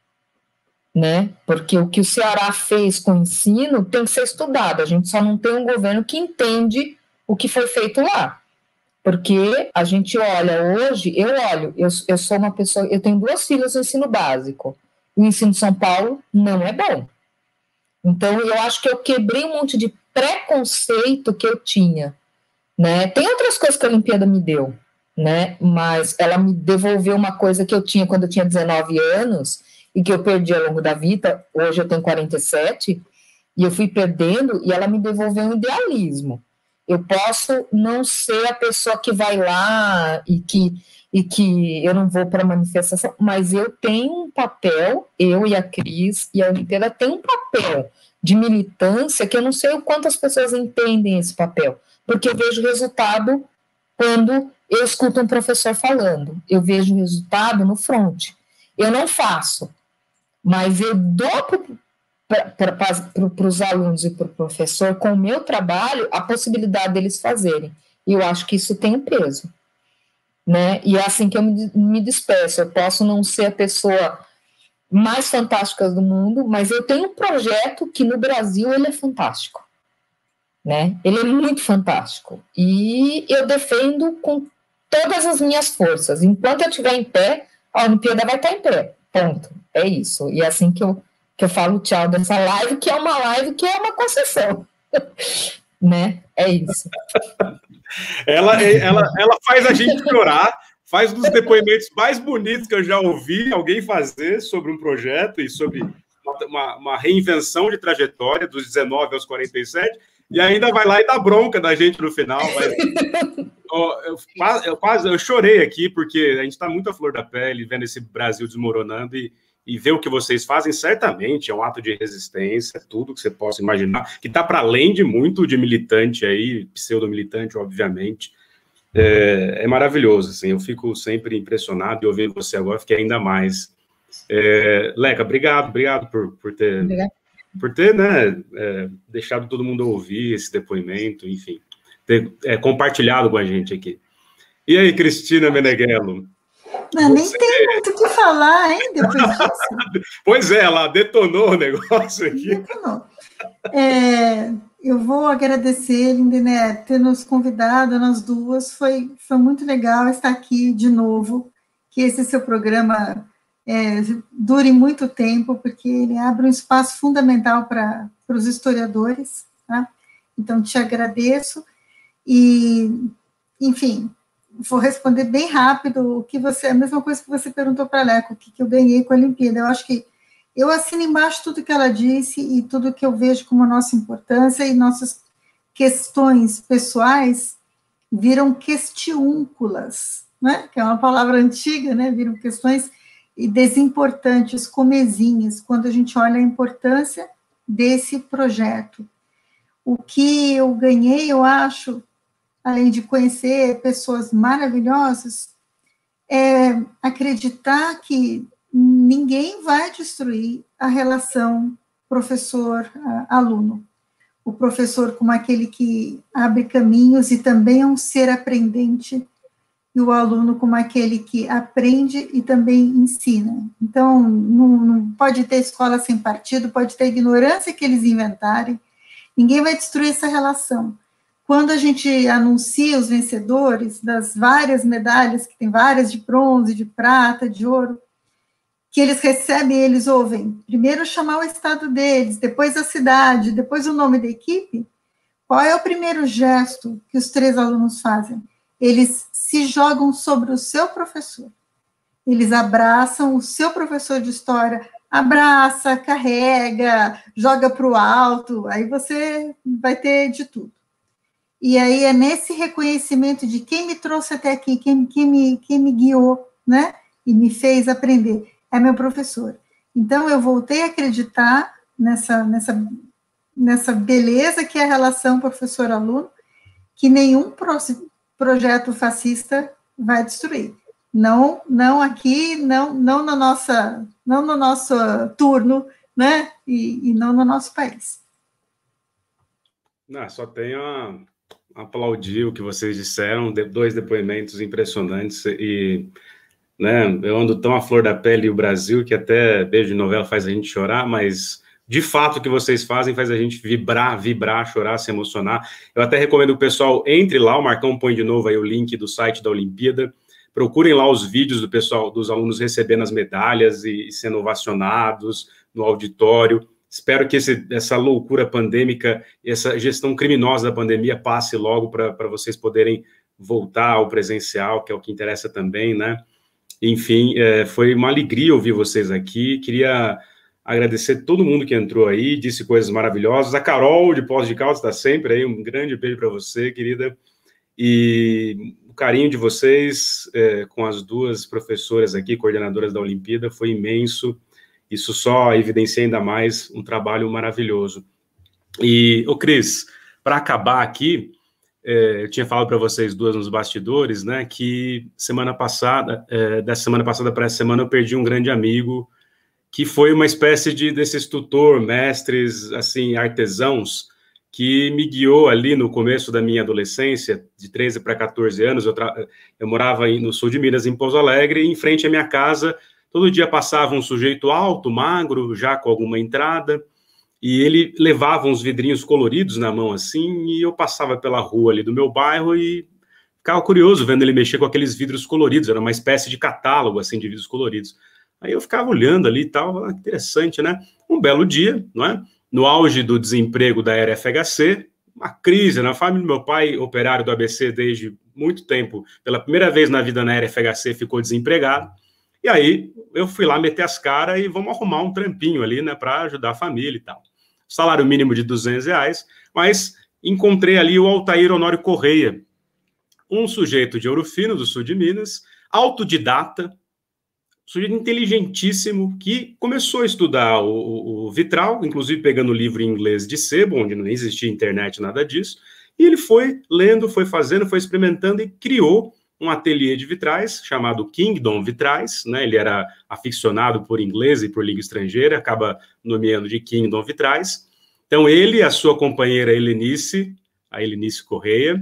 né? Porque o que o Ceará fez com o ensino tem que ser estudado, a gente só não tem um governo que entende o que foi feito lá. Porque a gente olha hoje, eu olho, eu, eu sou uma pessoa, eu tenho duas filhas no ensino básico. O ensino de São Paulo não é bom. Então, eu acho que eu quebrei um monte de preconceito que eu tinha, né? Tem outras coisas que a Olimpíada me deu, né? Mas ela me devolveu uma coisa que eu tinha quando eu tinha dezenove anos e que eu perdi ao longo da vida. Hoje eu tenho quarenta e sete e eu fui perdendo e ela me devolveu um idealismo. Eu posso não ser a pessoa que vai lá e que, e que eu não vou para a manifestação, mas eu tenho um papel, eu e a Cris e a Olimpíada tem um papel de militância que eu não sei o quanto as pessoas entendem esse papel, porque eu vejo resultado quando eu escuto um professor falando, eu vejo resultado no front. Eu não faço, mas eu dou para os alunos e para o professor, com o meu trabalho, a possibilidade deles fazerem. E eu acho que isso tem um peso, né? E é assim que eu me, me despeço. Eu posso não ser a pessoa mais fantástica do mundo, mas eu tenho um projeto que no Brasil ele é fantástico, né? Ele é muito fantástico. E eu defendo com todas as minhas forças. Enquanto eu estiver em pé, a Olimpíada vai estar em pé. Ponto. É isso. E é assim que eu, que eu falo tchau dessa live, que é uma live que é uma concessão. Né? É isso. Ela, ela, ela faz a gente chorar, faz um dos depoimentos mais bonitos que eu já ouvi alguém fazer sobre um projeto e sobre uma, uma reinvenção de trajetória dos dezenove aos quarenta e sete, e ainda vai lá e dá bronca da gente no final. Mas, eu, eu quase eu chorei aqui, porque a gente está muito à flor da pele, vendo esse Brasil desmoronando, e, e ver o que vocês fazem, certamente é um ato de resistência, tudo que você possa imaginar, que está para além de muito de militante aí, pseudo-militante, obviamente. É, é maravilhoso, assim, eu fico sempre impressionado, e ouvindo você agora, fiquei ainda mais. É, Leca, obrigado, obrigado por, por ter, obrigado. por ter né, é, deixado todo mundo ouvir esse depoimento, enfim, ter é, compartilhado com a gente aqui. E aí, Cristina Meneghello? Não, você... nem tem muito o que falar, hein, depois disso. Pois é, ela detonou o negócio aqui. Detonou. É, eu vou agradecer, Lindené, ter nos convidado, nós duas, foi, foi muito legal estar aqui de novo, que esse seu programa é, dure muito tempo, porque ele abre um espaço fundamental para os historiadores, tá? Então, te agradeço, e, enfim, vou responder bem rápido o que você, a mesma coisa que você perguntou para a Leca, o que, que eu ganhei com a Olimpíada. Eu acho que eu assino embaixo tudo que ela disse e tudo que eu vejo como nossa importância, e nossas questões pessoais viram questiúnculas, né? Que é uma palavra antiga, né? Viram questões desimportantes, comezinhas, quando a gente olha a importância desse projeto. O que eu ganhei, eu acho, além de conhecer pessoas maravilhosas, é acreditar que ninguém vai destruir a relação professor-aluno. O professor como aquele que abre caminhos e também é um ser aprendente, e o aluno como aquele que aprende e também ensina. Então, não, não pode ter escola sem partido, pode ter ignorância que eles inventarem, ninguém vai destruir essa relação. Quando a gente anuncia os vencedores das várias medalhas, que tem várias de bronze, de prata, de ouro, que eles recebem, eles ouvem primeiro chamar o estado deles, depois a cidade, depois o nome da equipe. Qual é o primeiro gesto que os três alunos fazem? Eles se jogam sobre o seu professor. Eles abraçam o seu professor de história, abraça, carrega, joga para o alto, aí você vai ter de tudo. E aí é nesse reconhecimento de quem me trouxe até aqui, quem, quem, me, quem me guiou, né, e me fez aprender, é meu professor. Então, eu voltei a acreditar nessa, nessa, nessa beleza que é a relação professor-aluno, que nenhum pro, projeto fascista vai destruir. Não, não aqui, não, não, na nossa, não no nosso turno, né, e, e não no nosso país. Não, só tenho a aplaudir o que vocês disseram, de, dois depoimentos impressionantes, e né, eu ando tão à flor da pele o Brasil, que até beijo de novela faz a gente chorar, mas de fato o que vocês fazem faz a gente vibrar, vibrar, chorar, se emocionar. Eu até recomendo que o pessoal entre lá, o Marcão põe de novo aí o link do site da Olimpíada, procurem lá os vídeos do pessoal, dos alunos recebendo as medalhas e, e sendo ovacionados no auditório. Espero que esse, essa loucura pandêmica, essa gestão criminosa da pandemia passe logo para vocês poderem voltar ao presencial, que é o que interessa também, né? Enfim, é, foi uma alegria ouvir vocês aqui. Queria agradecer todo mundo que entrou aí, disse coisas maravilhosas. A Carol, de Poços de Caldas, está sempre aí. Um grande beijo para você, querida. E o carinho de vocês é, com as duas professoras aqui, coordenadoras da Olimpíada, foi imenso. Isso só evidencia ainda mais um trabalho maravilhoso. E, ô Cris, para acabar aqui, é, eu tinha falado para vocês duas nos bastidores, né, que semana passada, é, dessa semana passada para essa semana, eu perdi um grande amigo que foi uma espécie de desses tutor, mestres, assim, artesãos, que me guiou ali no começo da minha adolescência, de treze para quatorze anos. Eu, eu morava no sul de Minas, em Pouso Alegre, e em frente à minha casa, todo dia passava um sujeito alto, magro, já com alguma entrada, e ele levava uns vidrinhos coloridos na mão, assim, e eu passava pela rua ali do meu bairro e ficava curioso vendo ele mexer com aqueles vidros coloridos. Era uma espécie de catálogo, assim, de vidros coloridos. Aí eu ficava olhando ali e tal, interessante, né? Um belo dia, não é? No auge do desemprego da era F H C, uma crise na família do meu pai, operário do A B C desde muito tempo, pela primeira vez na vida na era F H C, ficou desempregado. E aí eu fui lá meter as caras e vamos arrumar um trampinho ali, né, para ajudar a família e tal. Salário mínimo de duzentos reais, mas encontrei ali o Altair Honório Correia, um sujeito de Ouro Fino, do sul de Minas, autodidata, sujeito inteligentíssimo, que começou a estudar o, o, o vitral, inclusive pegando o livro em inglês de sebo, onde não existia internet, nada disso, e ele foi lendo, foi fazendo, foi experimentando e criou um ateliê de vitrais chamado Kingdom Vitrais, né? Ele era aficionado por inglês e por língua estrangeira, acaba nomeando de Kingdom Vitrais. Então ele e a sua companheira Helenice, a Helenice Correia,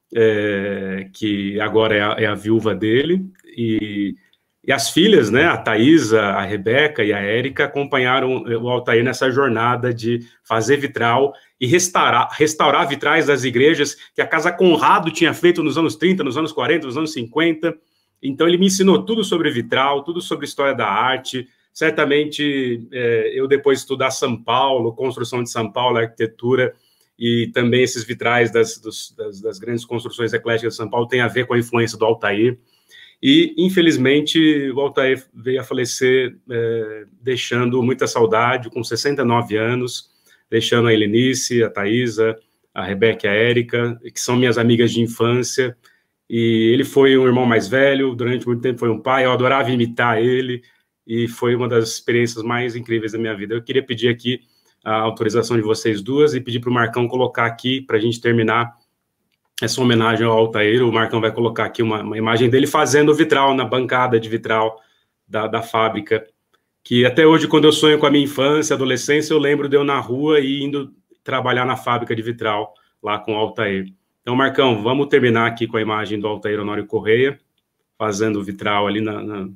é, que agora é a, é a viúva dele, e E as filhas, né, a Thaisa, a Rebeca e a Érica, acompanharam o Altair nessa jornada de fazer vitral e restaurar, restaurar vitrais das igrejas que a Casa Conrado tinha feito nos anos trinta, nos anos quarenta, nos anos cinquenta. Então, ele me ensinou tudo sobre vitral, tudo sobre história da arte. Certamente, é, eu depois estudar São Paulo, construção de São Paulo, arquitetura, e também esses vitrais das, dos, das, das grandes construções ecléticas de São Paulo tem a ver com a influência do Altair. E, infelizmente, o Altair veio a falecer, é, deixando muita saudade, com sessenta e nove anos, deixando a Helenice, a Thaisa, a Rebeca e a Érica, que são minhas amigas de infância. E ele foi um irmão mais velho, durante muito tempo foi um pai, eu adorava imitar ele, e foi uma das experiências mais incríveis da minha vida. Eu queria pedir aqui a autorização de vocês duas e pedir para o Marcão colocar aqui, para a gente terminar essa homenagem ao Altair. O Marcão vai colocar aqui uma, uma imagem dele fazendo vitral, na bancada de vitral da, da fábrica, que até hoje, quando eu sonho com a minha infância, adolescência, eu lembro de eu na rua e indo trabalhar na fábrica de vitral, lá com o Altair. Então, Marcão, vamos terminar aqui com a imagem do Altair Honório Correia, fazendo vitral ali na... na...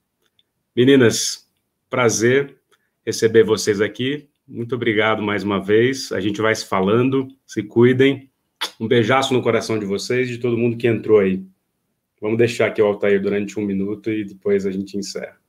Meninas, prazer receber vocês aqui. Muito obrigado mais uma vez. A gente vai se falando, se cuidem. Um beijaço no coração de vocês e de todo mundo que entrou aí. Vamos deixar aqui o Altair durante um minuto e depois a gente encerra.